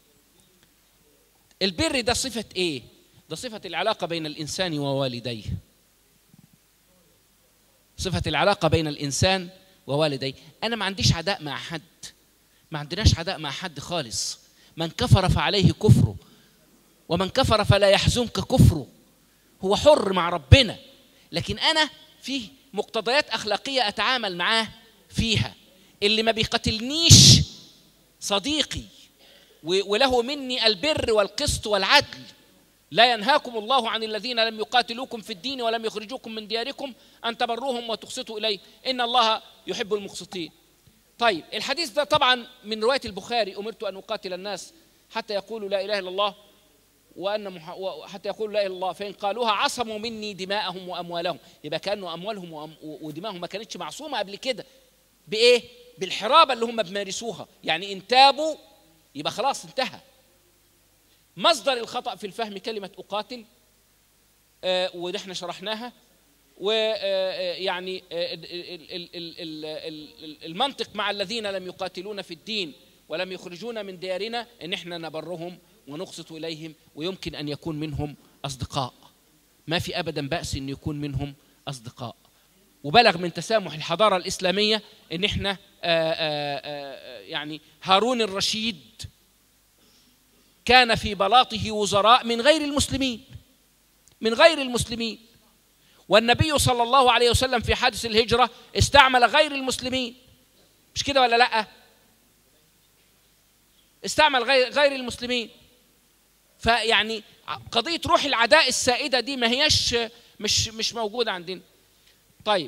[SPEAKER 2] البر ده صفة إيه؟ ده صفة العلاقة بين الإنسان ووالديه، صفة العلاقة بين الإنسان ووالديه. أنا ما عنديش عداء مع حد، ما عندناش عداء مع حد خالص. من كفر فعليه كفره، ومن كفر فلا يحزنك كفره. هو حر مع ربنا، لكن أنا فيه مقتضيات أخلاقية أتعامل معاه فيها. اللي ما بيقتلنيش صديقي وله مني البر والقسط والعدل. لا ينهاكم الله عن الذين لم يقاتلوكم في الدين ولم يخرجوكم من دياركم أن تبروهم وتقسطوا إليه إن الله يحب المقسطين. طيب الحديث ده طبعا من رواية البخاري: أمرت أن أقاتل الناس حتى يقولوا لا إله إلا الله وأن مح... حتى يقولوا لا إله إلا الله فإن قالوها عصموا مني دماءهم وأموالهم. يبقى كأنه أموالهم وأم... ودماءهم ما كانتش معصومة قبل كده. بإيه؟ بالحرابة اللي هم بيمارسوها. يعني إن تابوا يبقى خلاص انتهى. مصدر الخطأ في الفهم كلمة أقاتل، آه ونحن شرحناها. ويعني آه المنطق مع الذين لم يقاتلون في الدين ولم يخرجون من ديارنا إن احنا نبرهم ونقسط إليهم، ويمكن أن يكون منهم أصدقاء. ما في أبدا بأس أن يكون منهم أصدقاء. وبلغ من تسامح الحضارة الإسلامية إن احنا آآ آآ يعني هارون الرشيد كان في بلاطه وزراء من غير المسلمين، من غير المسلمين. والنبي صلى الله عليه وسلم في حادث الهجرة استعمل غير المسلمين، مش كده ولا لأ؟ استعمل غير غير المسلمين. فيعني قضية روح العداء السائدة دي ما هيش مش مش موجودة عندنا. طيب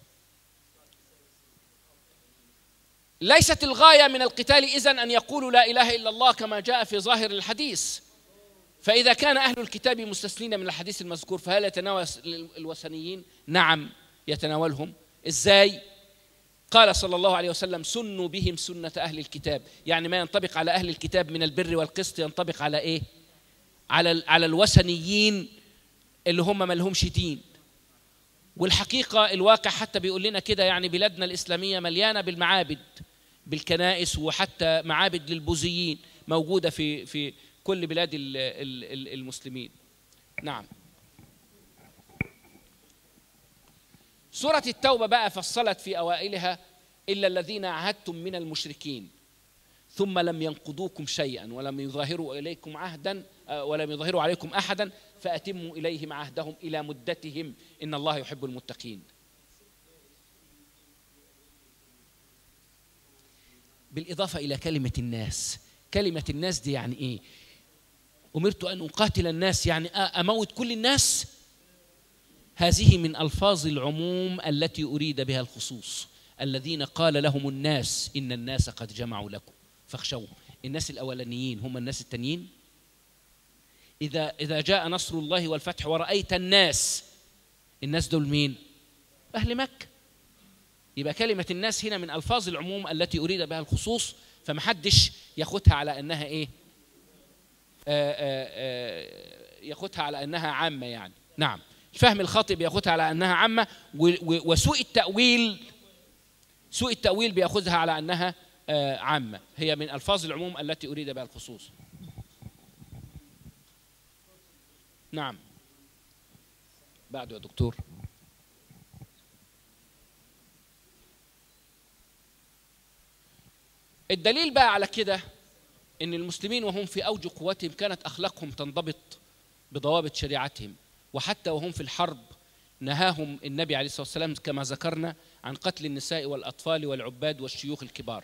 [SPEAKER 2] ليست الغاية من القتال إذن أن يقولوا لا إله إلا الله كما جاء في ظاهر الحديث. فإذا كان أهل الكتاب مستثنين من الحديث المذكور فهل يتناول الوثنيين؟ نعم يتناولهم. إزاي؟ قال صلى الله عليه وسلم: سنوا بهم سنة أهل الكتاب. يعني ما ينطبق على أهل الكتاب من البر والقسط ينطبق على إيه؟ على على الوثنيين اللي هم ما لهمش دين. والحقيقة الواقع حتى بيقول لنا كده، يعني بلادنا الإسلامية مليانة بالمعابد، بالكنائس، وحتى معابد للبوذيين موجودة في في كل بلاد المسلمين. نعم. سورة التوبة بقى فصلت في أوائلها: إلا الذين عاهدتم من المشركين ثم لم ينقضوكم شيئا ولم يظاهروا إليكم عهدا ولم يظاهروا عليكم أحدا فأتموا إليهم عهدهم إلى مدتهم إن الله يحب المتقين. بالإضافة إلى كلمة الناس. كلمة الناس دي يعني إيه؟ أمرت أن أقاتل الناس، يعني أموت كل الناس؟ هذه من ألفاظ العموم التي أريد بها الخصوص. الذين قال لهم الناس إن الناس قد جمعوا لكم فاخشوهم. الناس الأولانيين هم الناس التانيين. إذا إذا جاء نصر الله والفتح ورأيت الناس، الناس دول مين؟ أهل مكة. يبقى كلمة الناس هنا من ألفاظ العموم التي أريد بها الخصوص، فمحدش ياخدها على أنها إيه؟ آآ آآ ياخدها على أنها عامة يعني. نعم. الفهم الخاطئ بياخدها على أنها عامة، وسوء التأويل سوء التأويل بياخذها على أنها عامة. هي من ألفاظ العموم التي أريد بها الخصوص. نعم. بعده يا دكتور. الدليل بقى على كده إن المسلمين وهم في أوج قوتهم كانت أخلاقهم تنضبط بضوابط شريعتهم، وحتى وهم في الحرب نهاهم النبي عليه الصلاة والسلام كما ذكرنا عن قتل النساء والأطفال والعباد والشيوخ الكبار.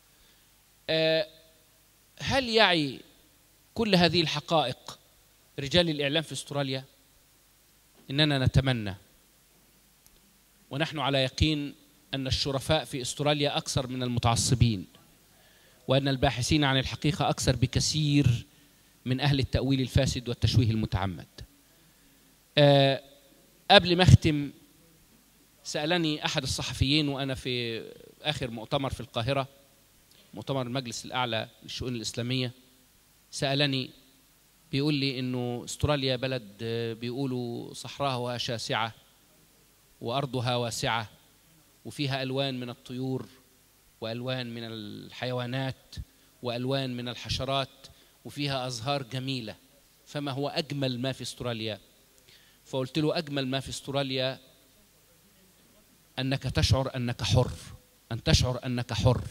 [SPEAKER 2] هل يعي كل هذه الحقائق رجال الإعلام في أستراليا؟ إننا نتمنى ونحن على يقين أن الشرفاء في أستراليا أكثر من المتعصبين، وأن الباحثين عن الحقيقة أكثر بكثير من أهل التأويل الفاسد والتشويه المتعمد. أه قبل ما أختم، سألني أحد الصحفيين وأنا في آخر مؤتمر في القاهرة، مؤتمر المجلس الأعلى للشؤون الإسلامية، سألني بيقول لي إنه أستراليا بلد بيقولوا صحراها شاسعة وأرضها واسعة وفيها ألوان من الطيور وألوان من الحيوانات وألوان من الحشرات وفيها أزهار جميلة، فما هو أجمل ما في أستراليا؟ فقلت له أجمل ما في أستراليا أنك تشعر أنك حر، أن تشعر أنك حر.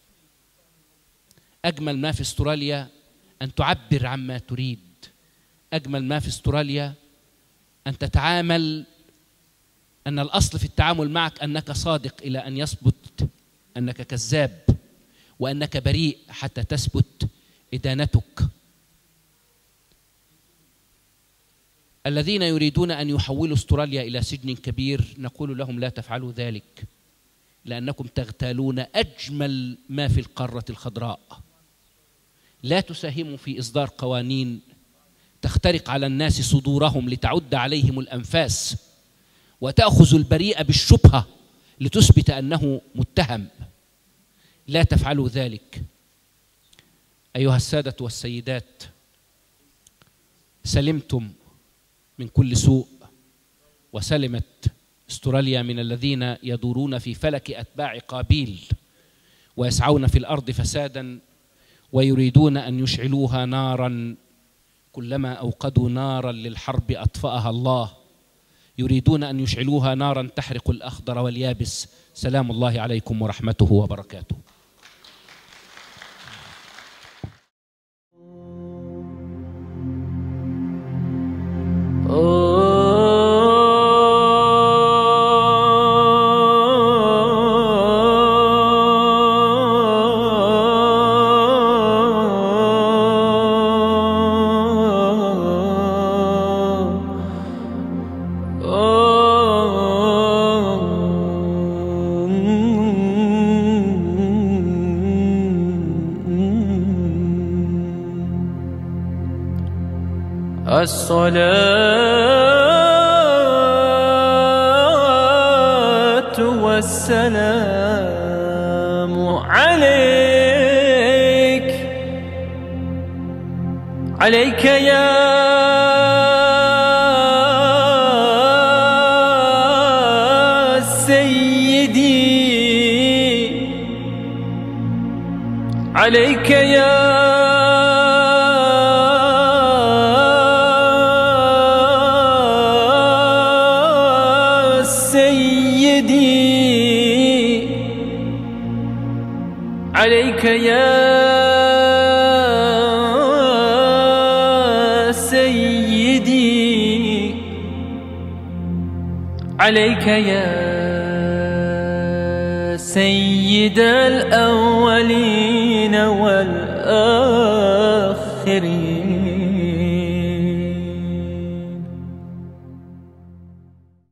[SPEAKER 2] أجمل ما في استراليا أن تعبر عما تريد، أجمل ما في استراليا أن تتعامل، أن الأصل في التعامل معك أنك صادق إلى أن يثبت أنك كذاب، وأنك بريء حتى تثبت إدانتك. الذين يريدون أن يحولوا استراليا إلى سجن كبير نقول لهم لا تفعلوا ذلك، لأنكم تغتالون أجمل ما في القارة الخضراء. لا تساهموا في إصدار قوانين تخترق على الناس صدورهم لتعد عليهم الأنفاس، وتأخذ البريء بالشبهة لتثبت أنه متهم. لا تفعلوا ذلك. أيها السادة والسيدات، سلمتم من كل سوء، وسلمت استراليا من الذين يدورون في فلك أتباع قابيل ويسعون في الأرض فسادا، ويريدون أن يشعلوها نارا، كلما أوقدوا نارا للحرب أطفأها الله. يريدون أن يشعلوها نارا تحرق الأخضر واليابس. سلام الله عليكم ورحمته وبركاته.
[SPEAKER 1] الصلاة والسلام عليك، عليك يا سيدي، عليك يا عليك يا سيدي، عليك يا سيد الأولين والآخرين.